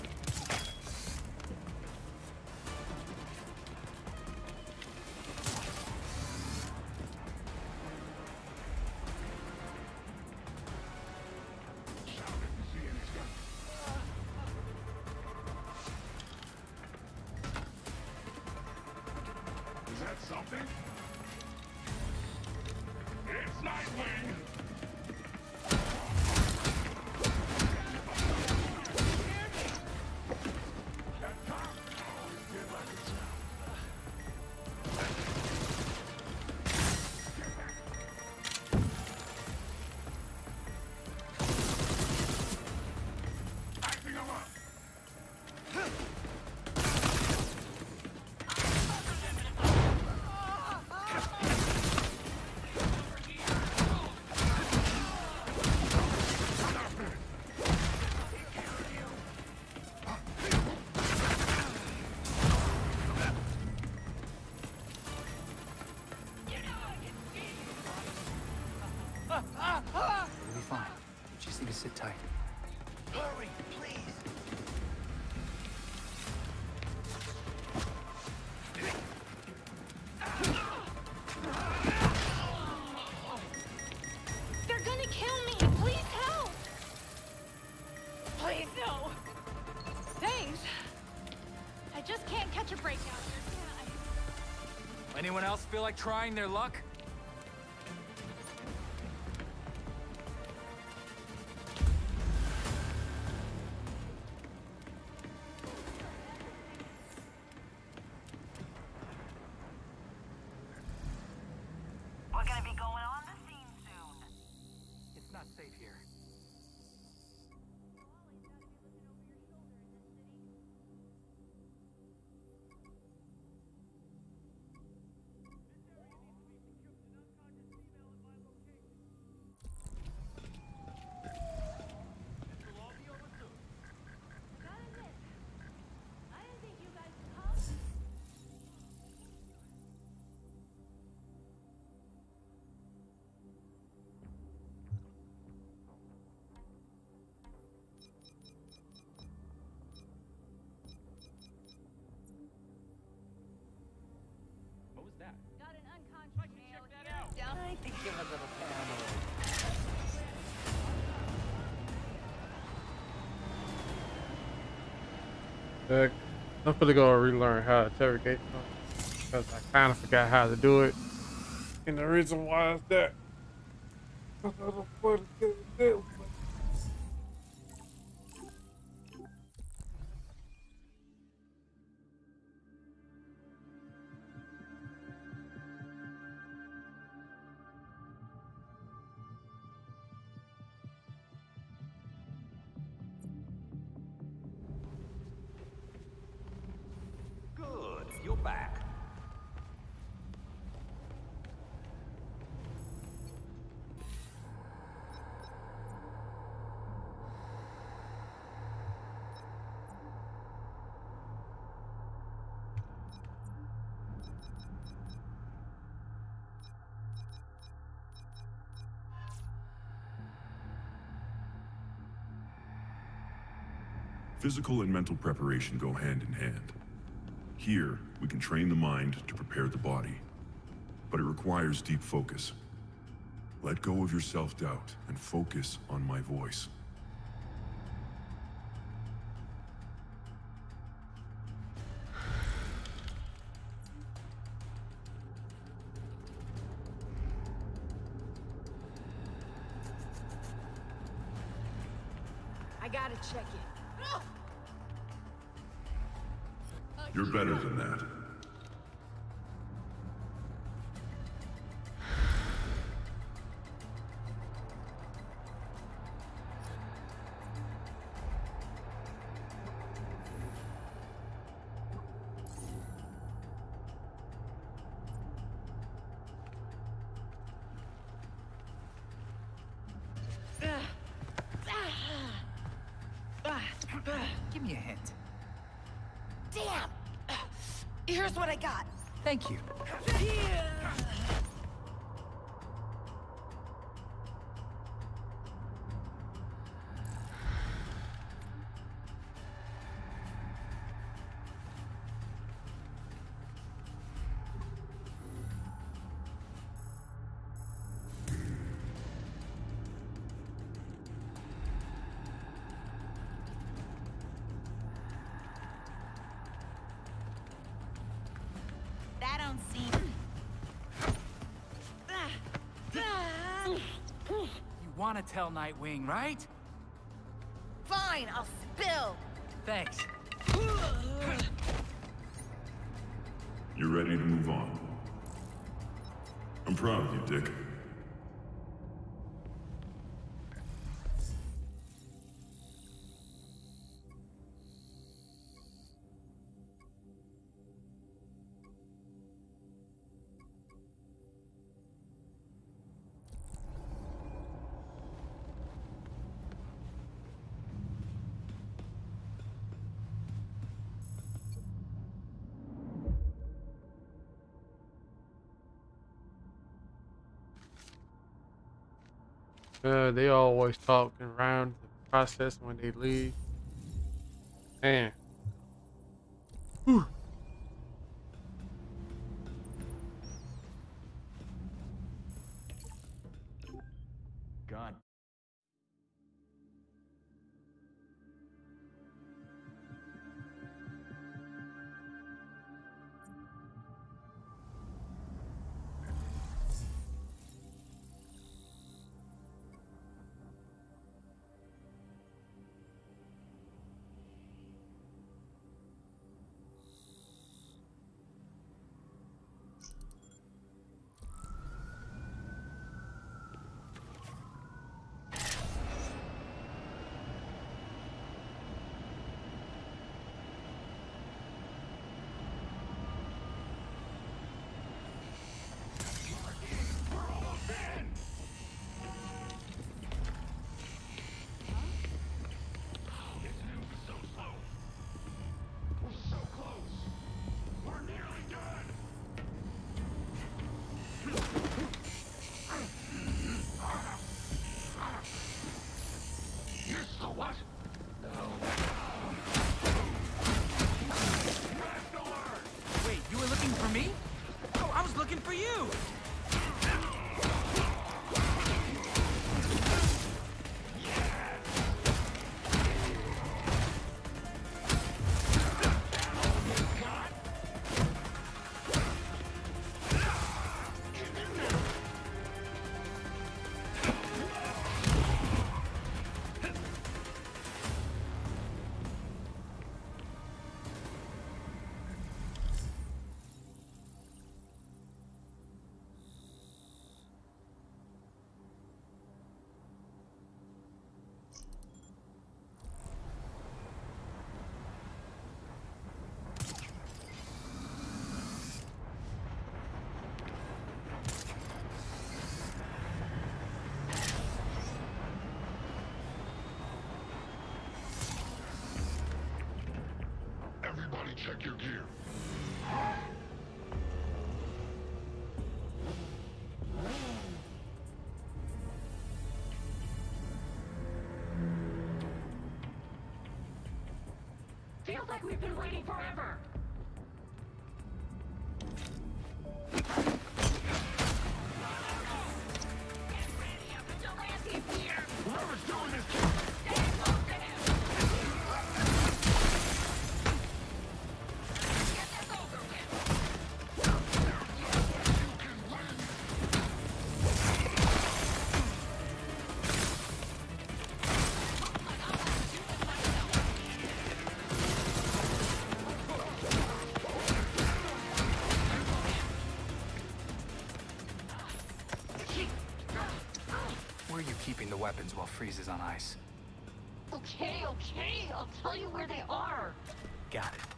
Is that something? It's Nightwing! You'll be fine. You just need to sit tight. Hurry, please! They're gonna kill me! Please help! Please, no! Thanks! I just can't catch a break out here, can I? Anyone else feel like trying their luck? We're gonna be going on the scene soon. It's not safe here. What was that? Got an unconscious male here. I think you're a little paranoid. I'm gonna go relearn how to interrogate them because I kind of forgot how to do it. And the reason why is that I don't want to get it down. Good, you're back. Physical and mental preparation go hand in hand. Here, we can train the mind to prepare the body, but it requires deep focus. Let go of your self-doubt and focus on my voice. I gotta check it. You're better than that. Give me a hint. Damn! Here's what I got. Thank you. That don't seem... You want to tell Nightwing, right? Fine, I'll spill. Thanks. You're ready to move on. I'm proud of you, Dick. They always talking around the process when they leave. Man. Whew. God. Wait, you were looking for me? Oh, I was looking for you! Everybody check your gear. Feels like we've been waiting forever. keeping the weapons while Freeze is on ice. Okay, okay, I'll tell you where they are. Got it.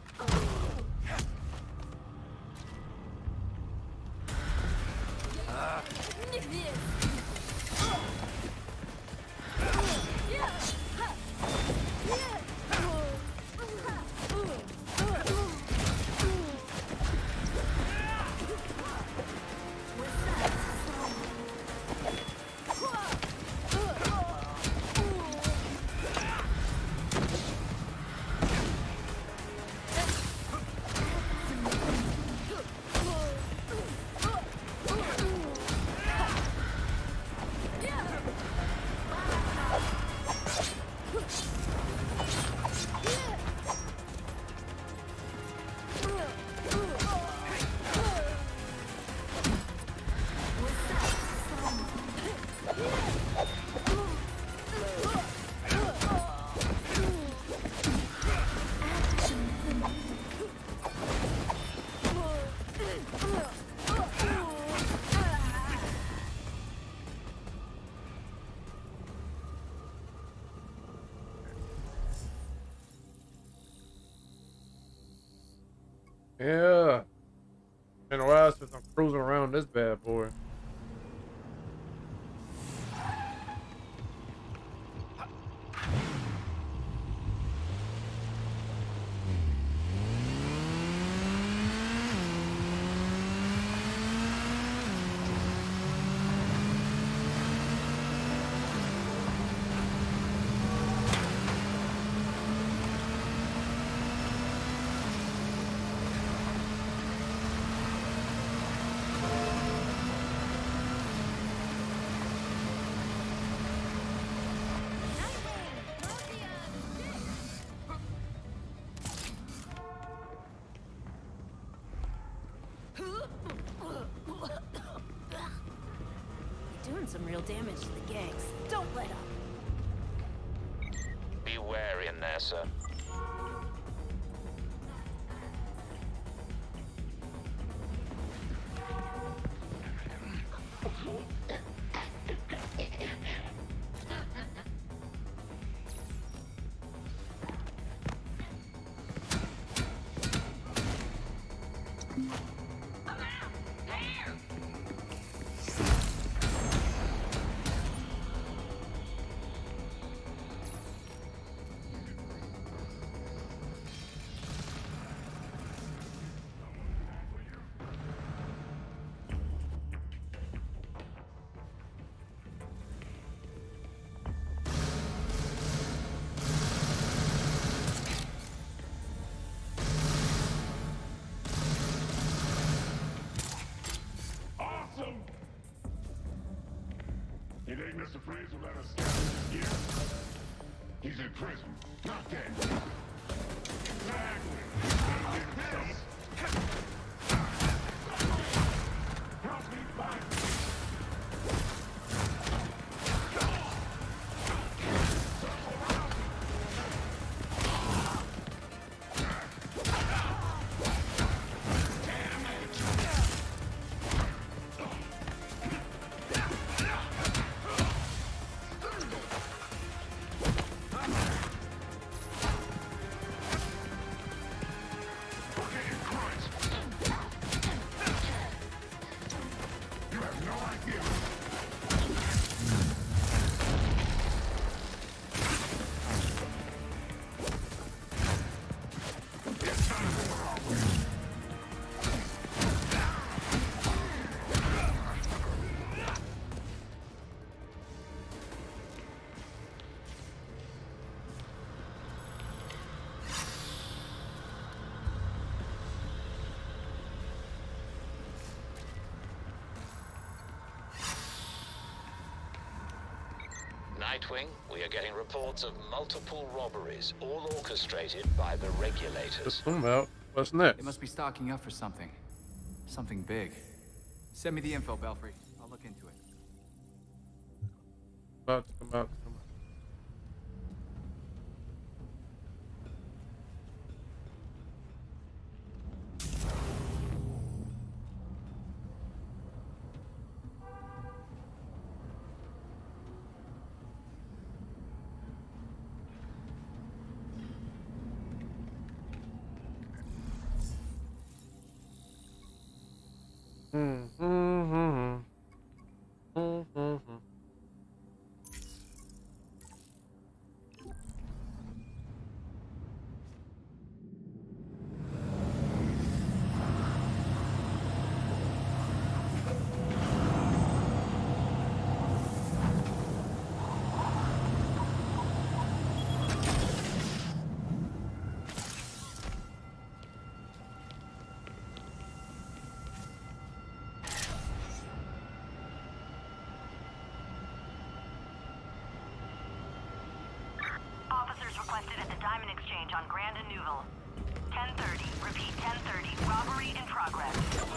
Yeah. Been a while since I'm cruising around this bad boy. Doing some real damage to the gangs. Don't let up. Be wary in there, sir. You think Mr. Freeze will let us scout here? He's in prison, not dead. Exactly. This. Help me find Nightwing, we are getting reports of multiple robberies, all orchestrated by the regulators. Just zoom out. What's next? They must be stocking up for something. Something big. Send me the info, Belfry. I'll look into it. About to come out. diamond exchange on Grand and Newville. 10:30. Repeat, 10:30. Robbery in progress.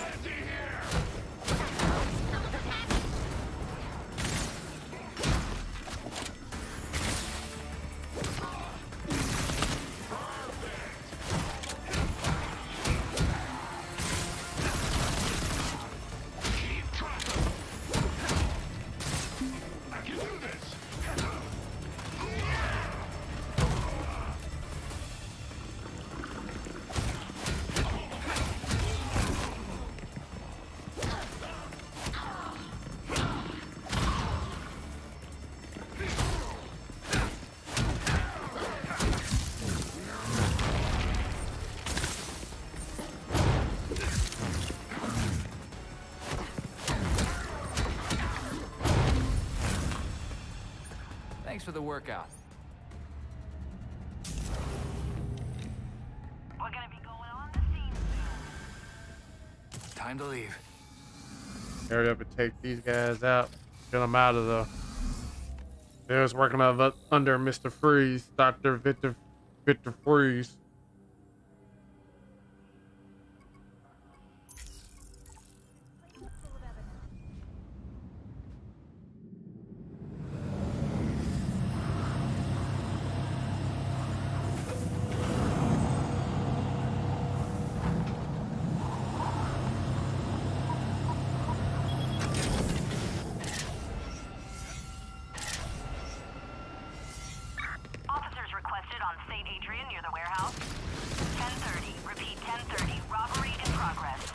Thanks for the workout. We're gonna be going on the scene soon. Time to leave. Hurry up and take these guys out. Get them out of the. There's working under Mr. Freeze, Dr. Victor Freeze. Officers requested on St. Adrian near the warehouse. 10:30. Repeat, 10:30. Robbery in progress.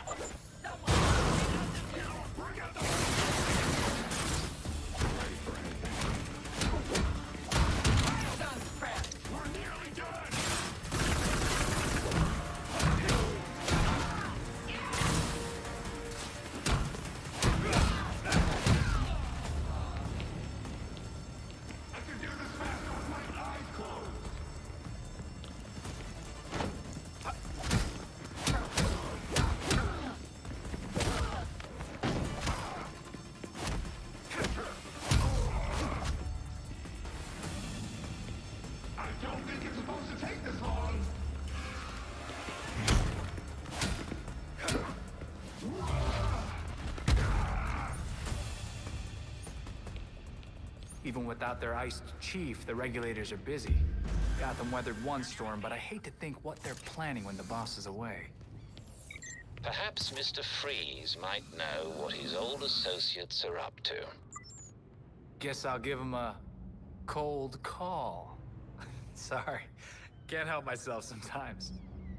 Even without their iced chief, the regulators are busy. Gotham weathered one storm, but I hate to think what they're planning when the boss is away. Perhaps Mr. Freeze might know what his old associates are up to. Guess I'll give him a cold call. Sorry, can't help myself sometimes.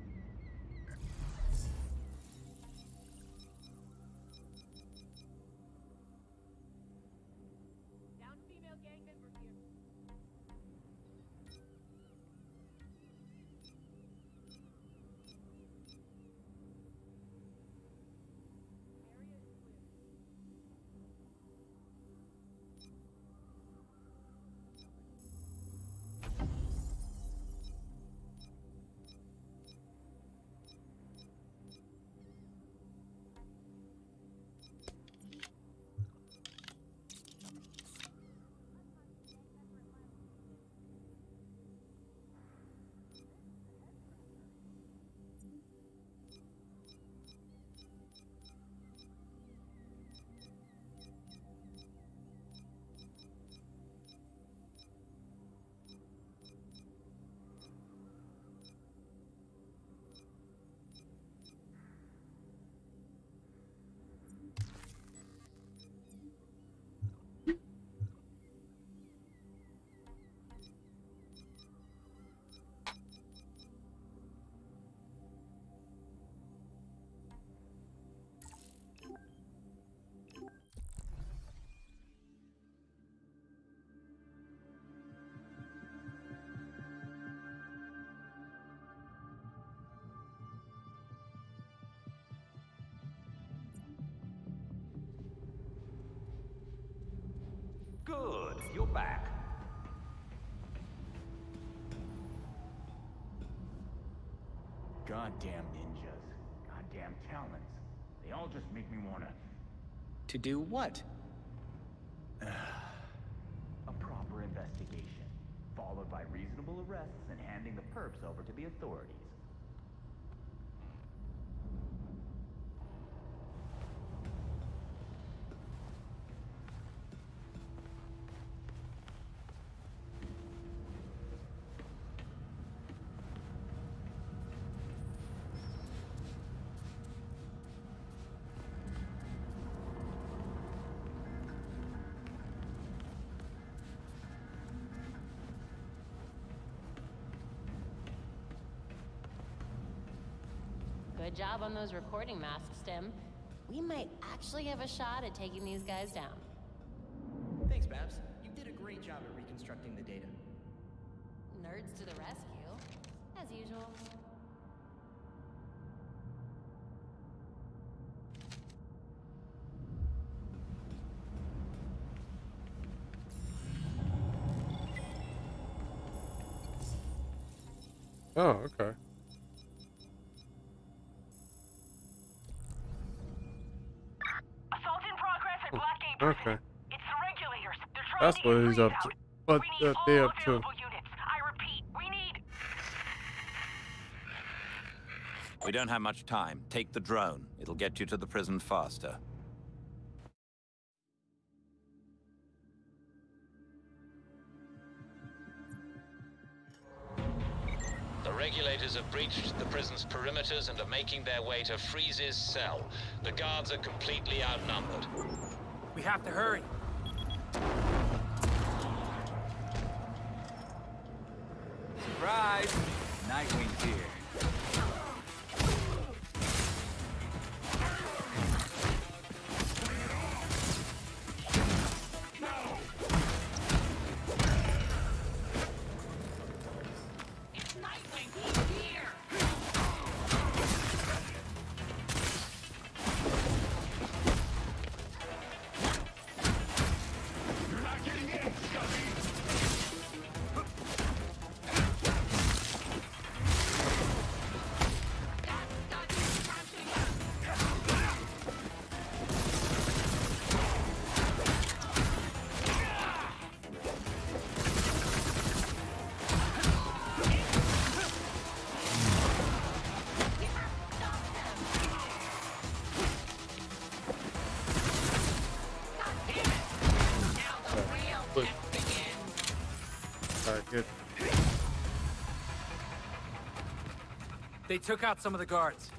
Good, you're back. Goddamn ninjas. Goddamn talents. They all just make me wanna... To do what? A proper investigation, followed by justify reasonable arrests and handing the perps over to the authorities. Good job on those recording masks, Tim. We might actually have a shot at taking these guys down. Thanks, Babs. You did a great job at reconstructing the data. Nerds to the rescue, as usual. Oh, okay. Assault in progress at Blackgate Prison. Okay. It's the regulators. They're trying That's to what get he's Freeze up to. out. What We need they all up to? available units. I repeat, we need... We don't have much time. Take the drone. It'll get you to the prison faster. The regulators have breached the prison's perimeters and are making their way to Freeze's cell. The guards are completely outnumbered. We have to hurry. Surprise! Nightwing's here. Good. They took out some of the guards.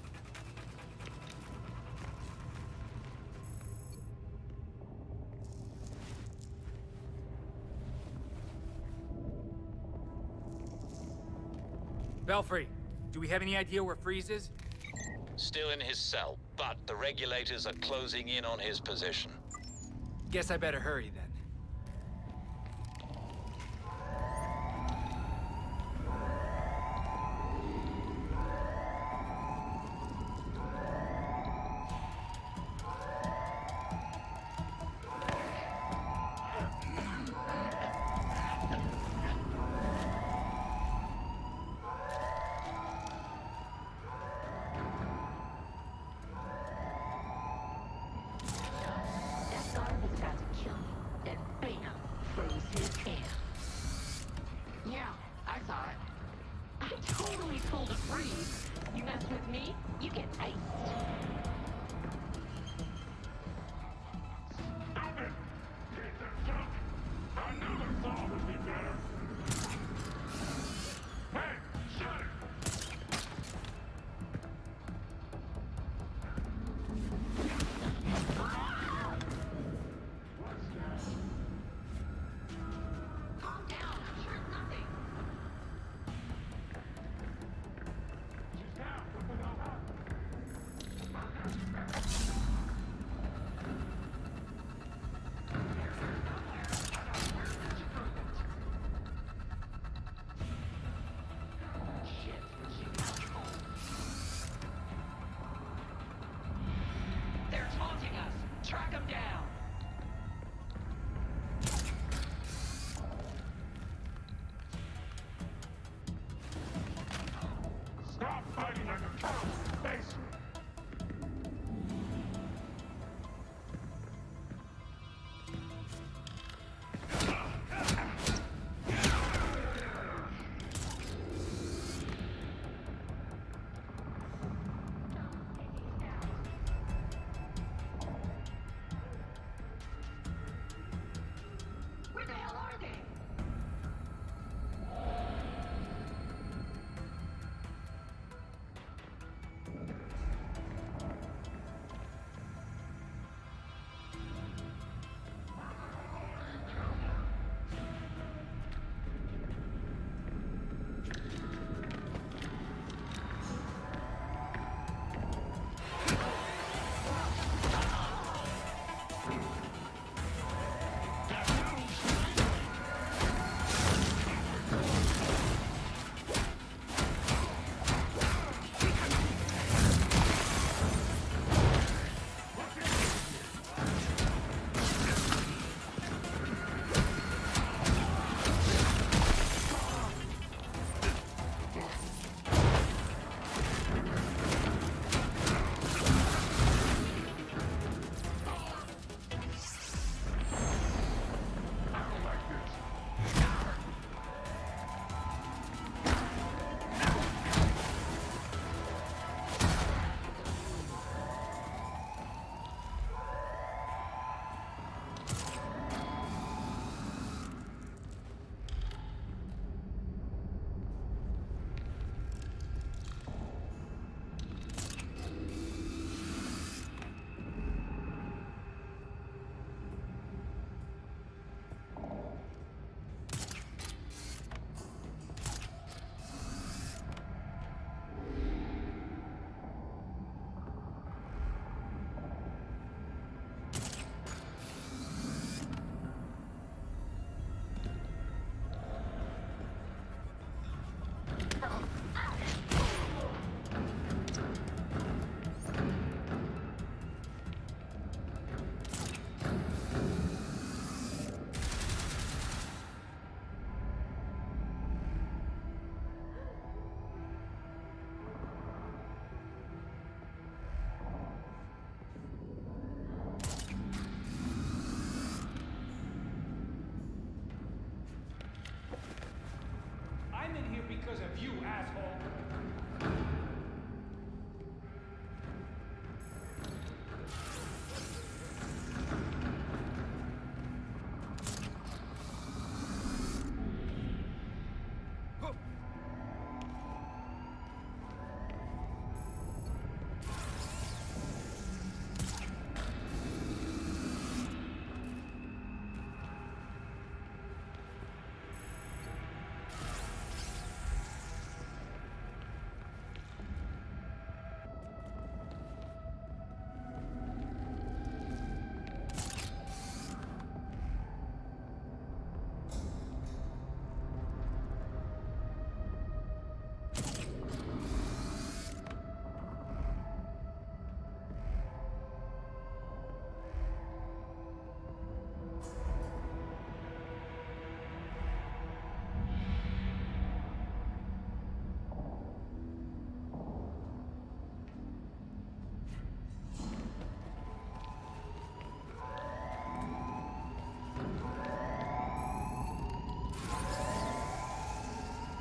Belfry, do we have any idea where Freeze is? Still in his cell, but the regulators are closing in on his position. Guess I better hurry then.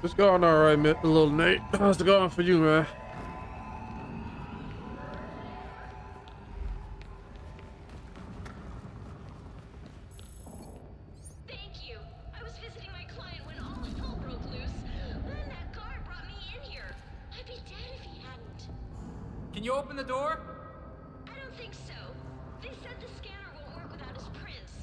It's going all right, little Nate. How's it going for you, man? Thank you. I was visiting my client when all hell broke loose. Then that guard brought me in here. I'd be dead if he hadn't. Can you open the door? I don't think so. They said the scanner won't work without his prints.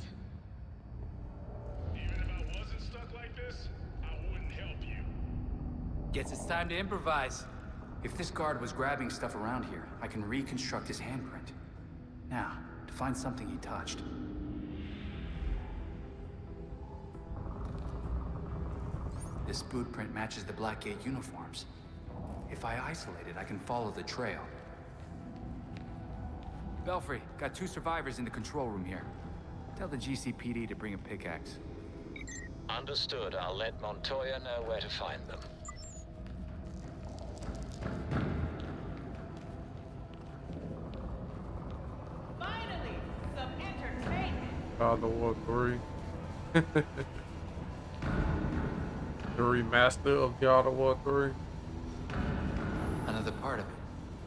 Even if I wasn't stuck like this, I wouldn't help you. Guess it's time to improvise. If this guard was grabbing stuff around here, I can reconstruct his handprint. Now, to find something he touched. This boot print matches the Blackgate uniforms. If I isolate it, I can follow the trail. Belfry, got 2 survivors in the control room here. Tell the GCPD to bring a pickaxe. Understood. I'll let Montoya know where to find them. Finally, some entertainment. God of War 3. The remaster of God of War 3. Another part of it.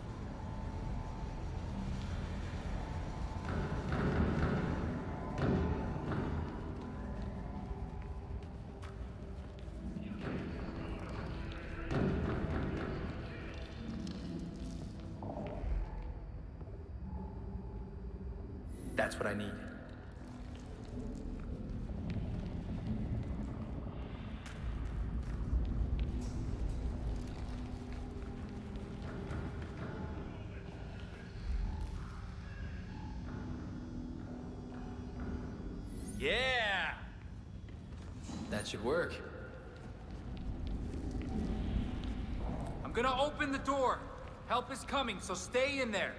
That's what I need. Yeah! That should work. I'm gonna open the door. Help is coming, so stay in there.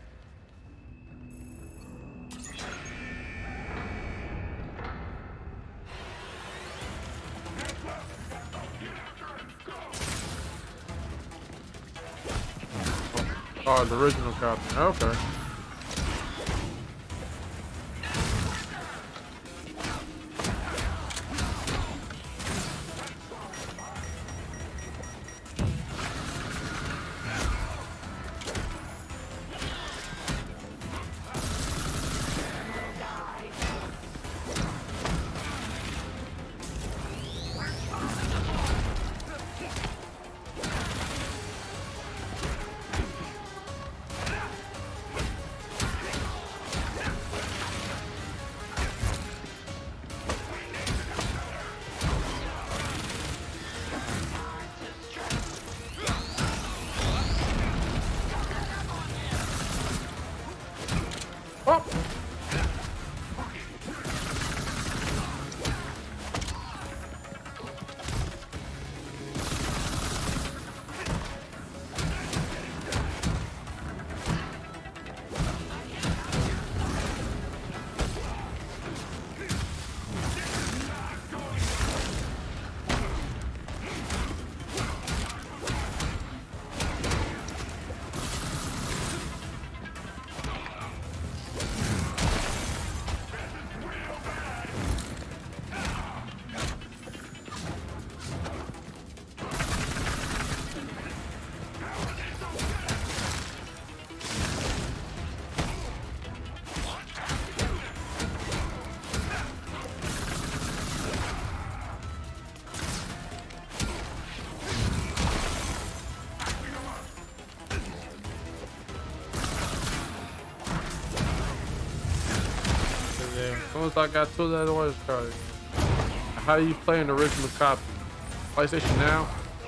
Oh, the original copy. Okay. As soon as I got to that order started. How do you play an original copy? PlayStation Now?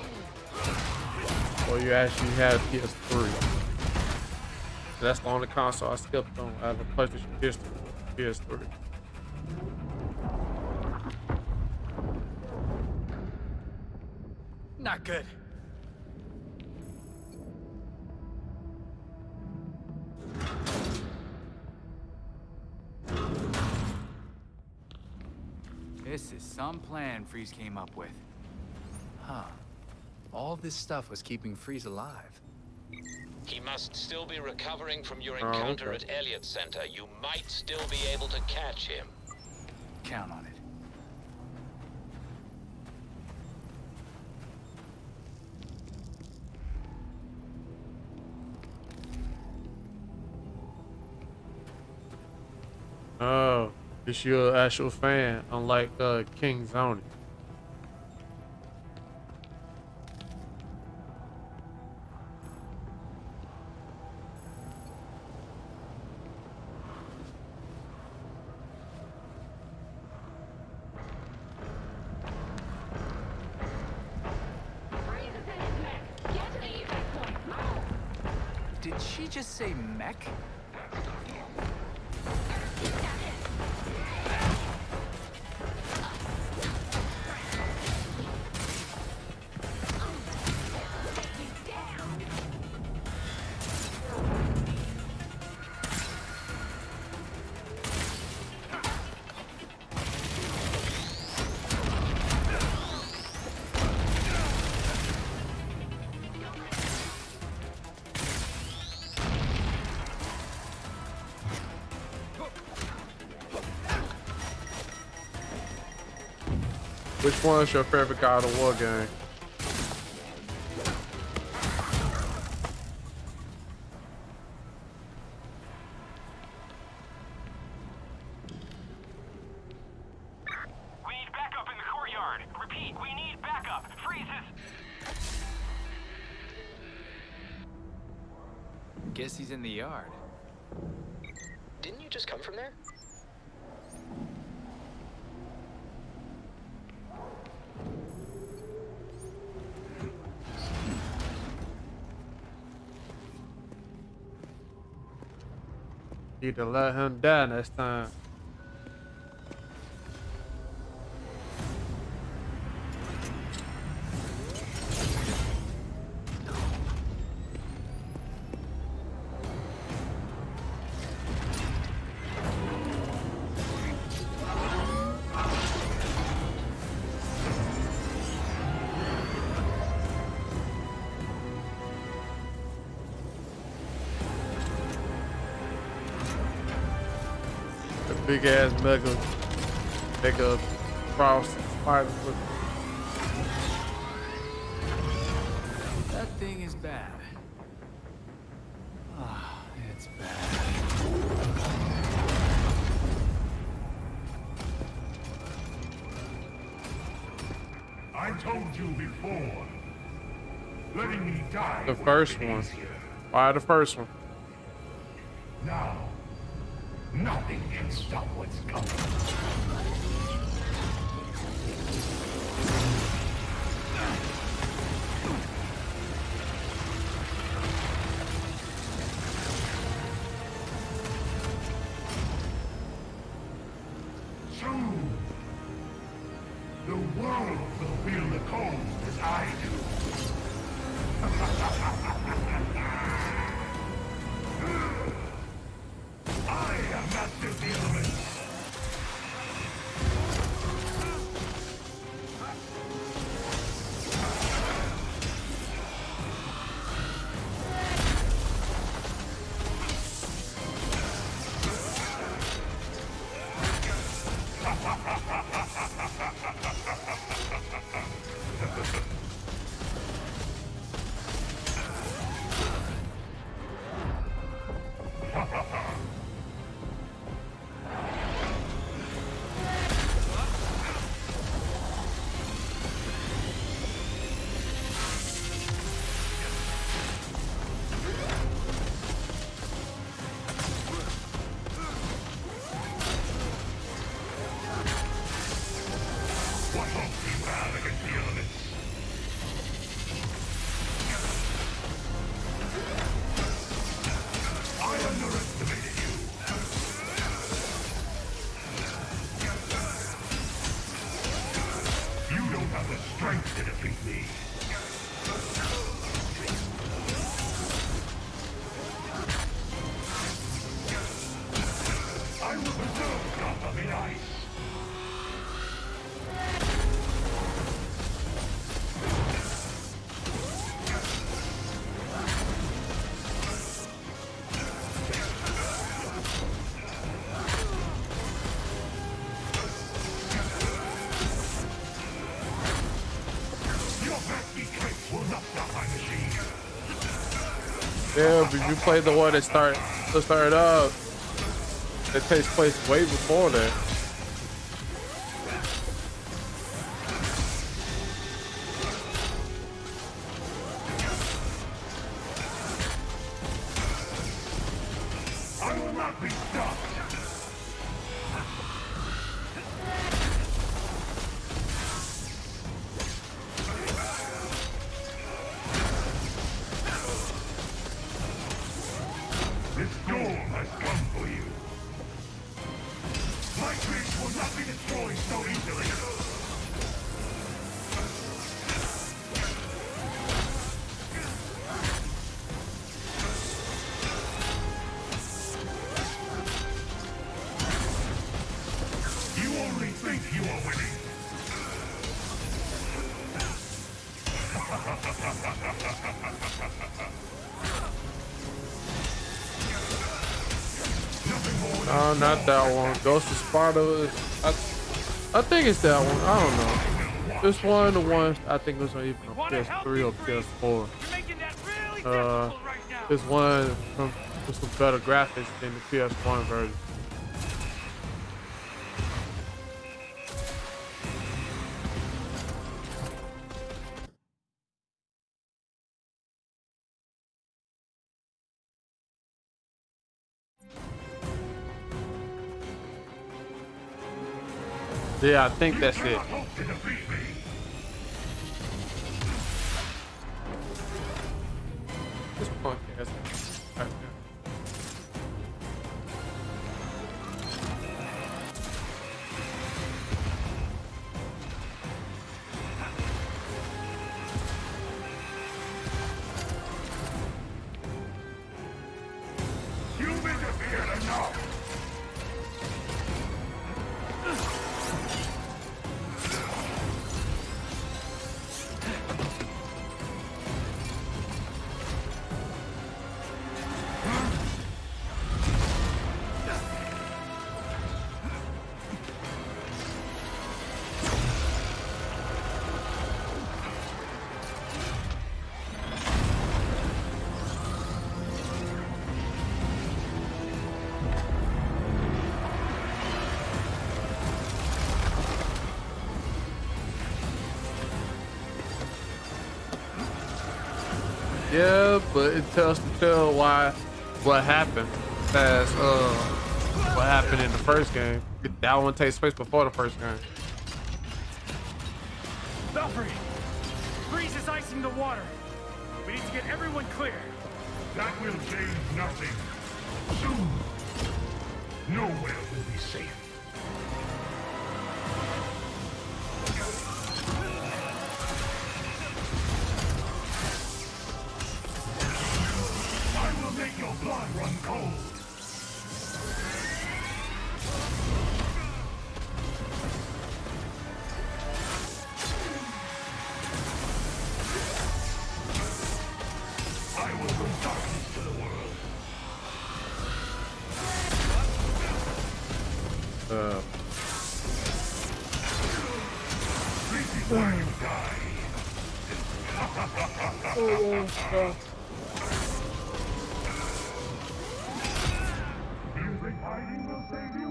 Or you actually have PS3? That's the only console I skipped on out of PlayStation history. PS3. Not good. This is some plan Freeze came up with. Huh. All this stuff was keeping Freeze alive. He must still be recovering from your encounter at Elliott Center. You might still be able to catch him. Count on it. If you're an actual fan, unlike King Zoni. Did she just say mech? Which one's your favorite God of War game? We need backup in the courtyard. Repeat, we need backup. Freezes. Guess he's in the yard. Didn't you just come from there? Need to let him die next time. Big ass mega frost spider foot. That thing is bad. Ah, it's bad. I told you before. Letting me die. The first one. Why the first one? Now, nothing can stop what's coming. Soon, the world will feel the cold as I do. I am master of the elements. Strength to defeat me. I will preserve Gotham in ice. Yeah, but you played the one that started up. It takes place way before that. cannot be stopped. This storm has come for you. My tricks will not be destroyed so easily. You only think you are winning. No, not that one. Ghost of Sparta. I think it's that one. I don't know. It's one of the ones I think it was even on PS3 or PS4. It's one with some better graphics than the PS1 version. Yeah, I think that's it. This punk ass. You've interfered enough. Yeah, but it tells to tell what happened as what happened in the first game. That one takes place before the first game. Belfry! Freeze is icing the water. We need to get everyone clear. That will change nothing. Soon, nowhere will be safe. I will make your blood run cold. I will bring darkness to the world. This is where you die. You think hiding will save you?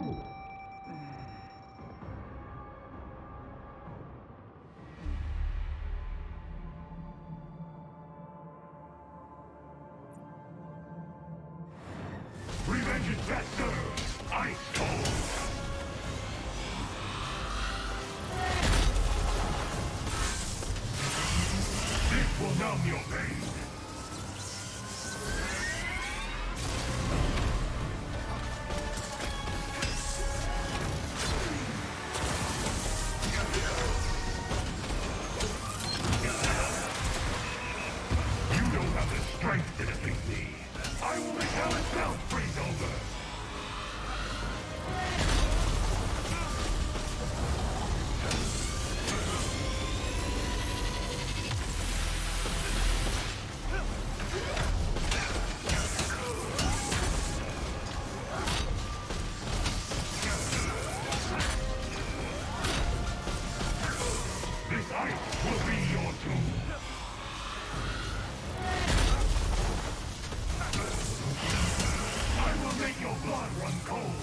Revenge is best served. Ice cold. This will numb your pain. You don't have the strength to defeat me. I will make hell itself freeze over. This ice will be your tomb. I will make your blood run cold.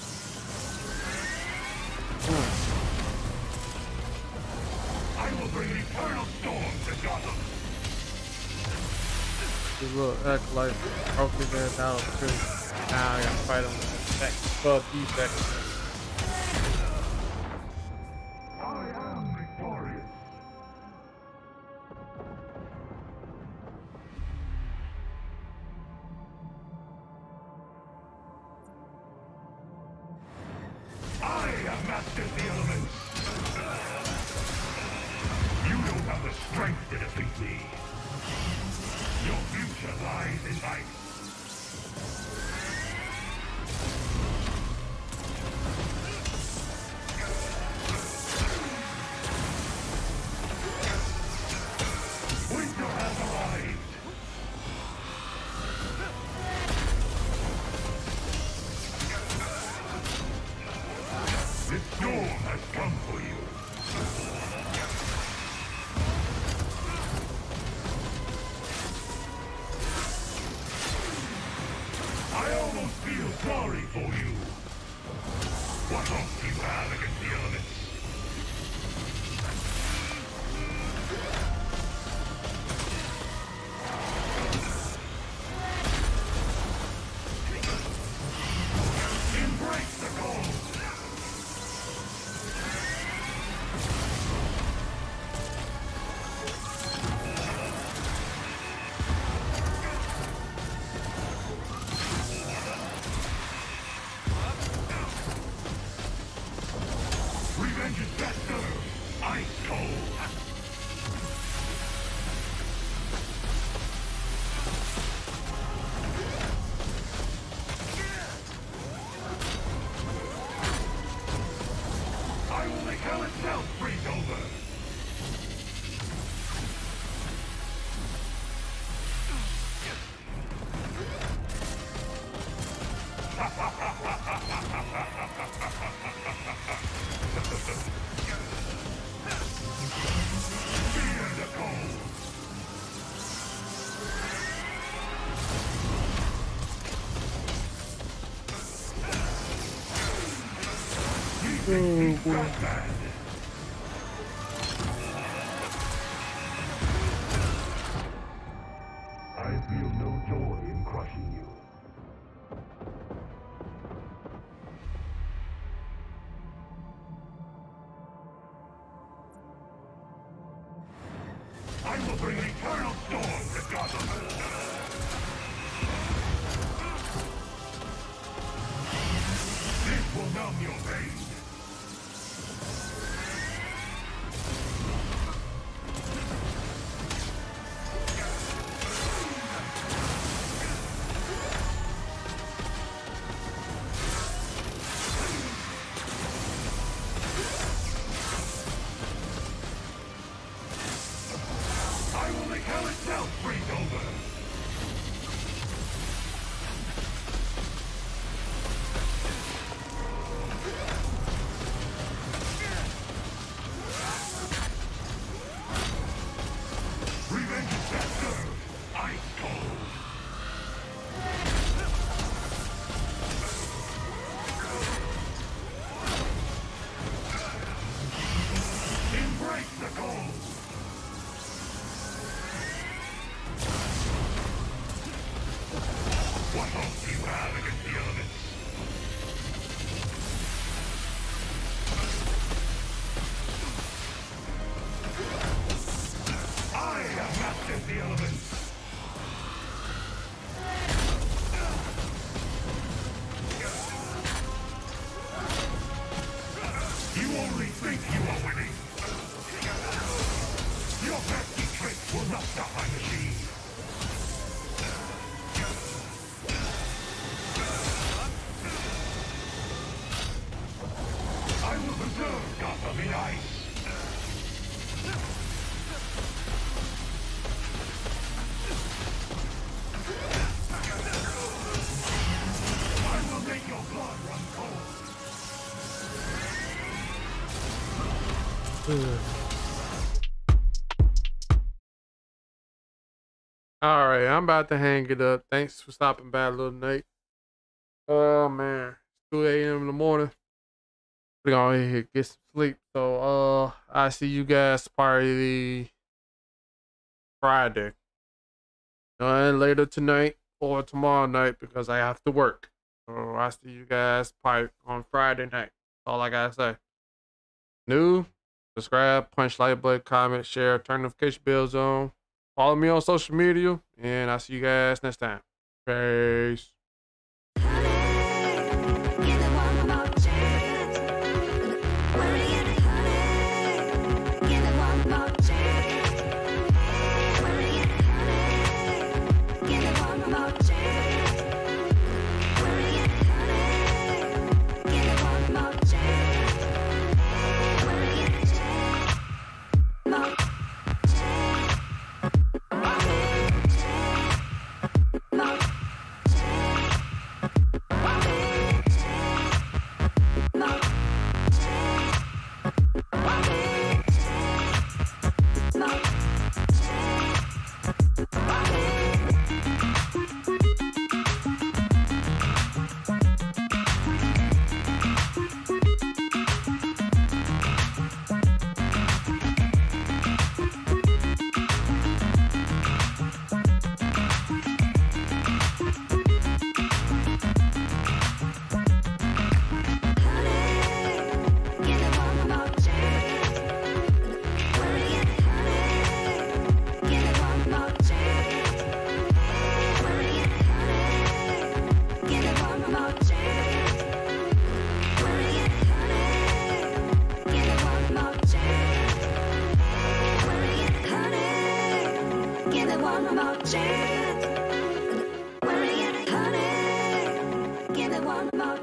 I will bring an eternal storm to Gotham. This little act like broke his ass out too. Now I gotta fight him. Back for defect. I am victorious. I have mastered the elements. You don't have the strength to defeat me. Your future lies in ice. Winter has arrived. The storm has come for you. I almost feel sorry for you. What hope do you have against the elements? Embrace the cold. Revenge is faster. Ice cold. I will make hell itself freeze over. Fear the cold. Oh boy. I feel no joy in crushing you. I will bring an eternal storm to Gotham. This will numb your pain. I will make hell itself freeze over. Revenge is faster. Ice cold. Embrace the cold. What hope do you have against the elements? I have mastered the elements. You only think you are winning. Your pesky tricks will not stop my machine. I will preserve Gotham in ice. I will make your blood run cold. All right, I'm about to hang it up. Thanks for stopping by, little Nate. Oh man, it's 2 a.m. in the morning. We're gonna get some sleep. So I see you guys probably Friday. And later tonight or tomorrow night because I have to work. So I see you guys probably on Friday night. That's all I gotta say. New, subscribe, punch like button, comment, share, turn notification bells on. Follow me on social media, and I'll see you guys next time. Peace.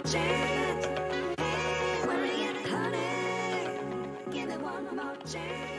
Give it one more chance.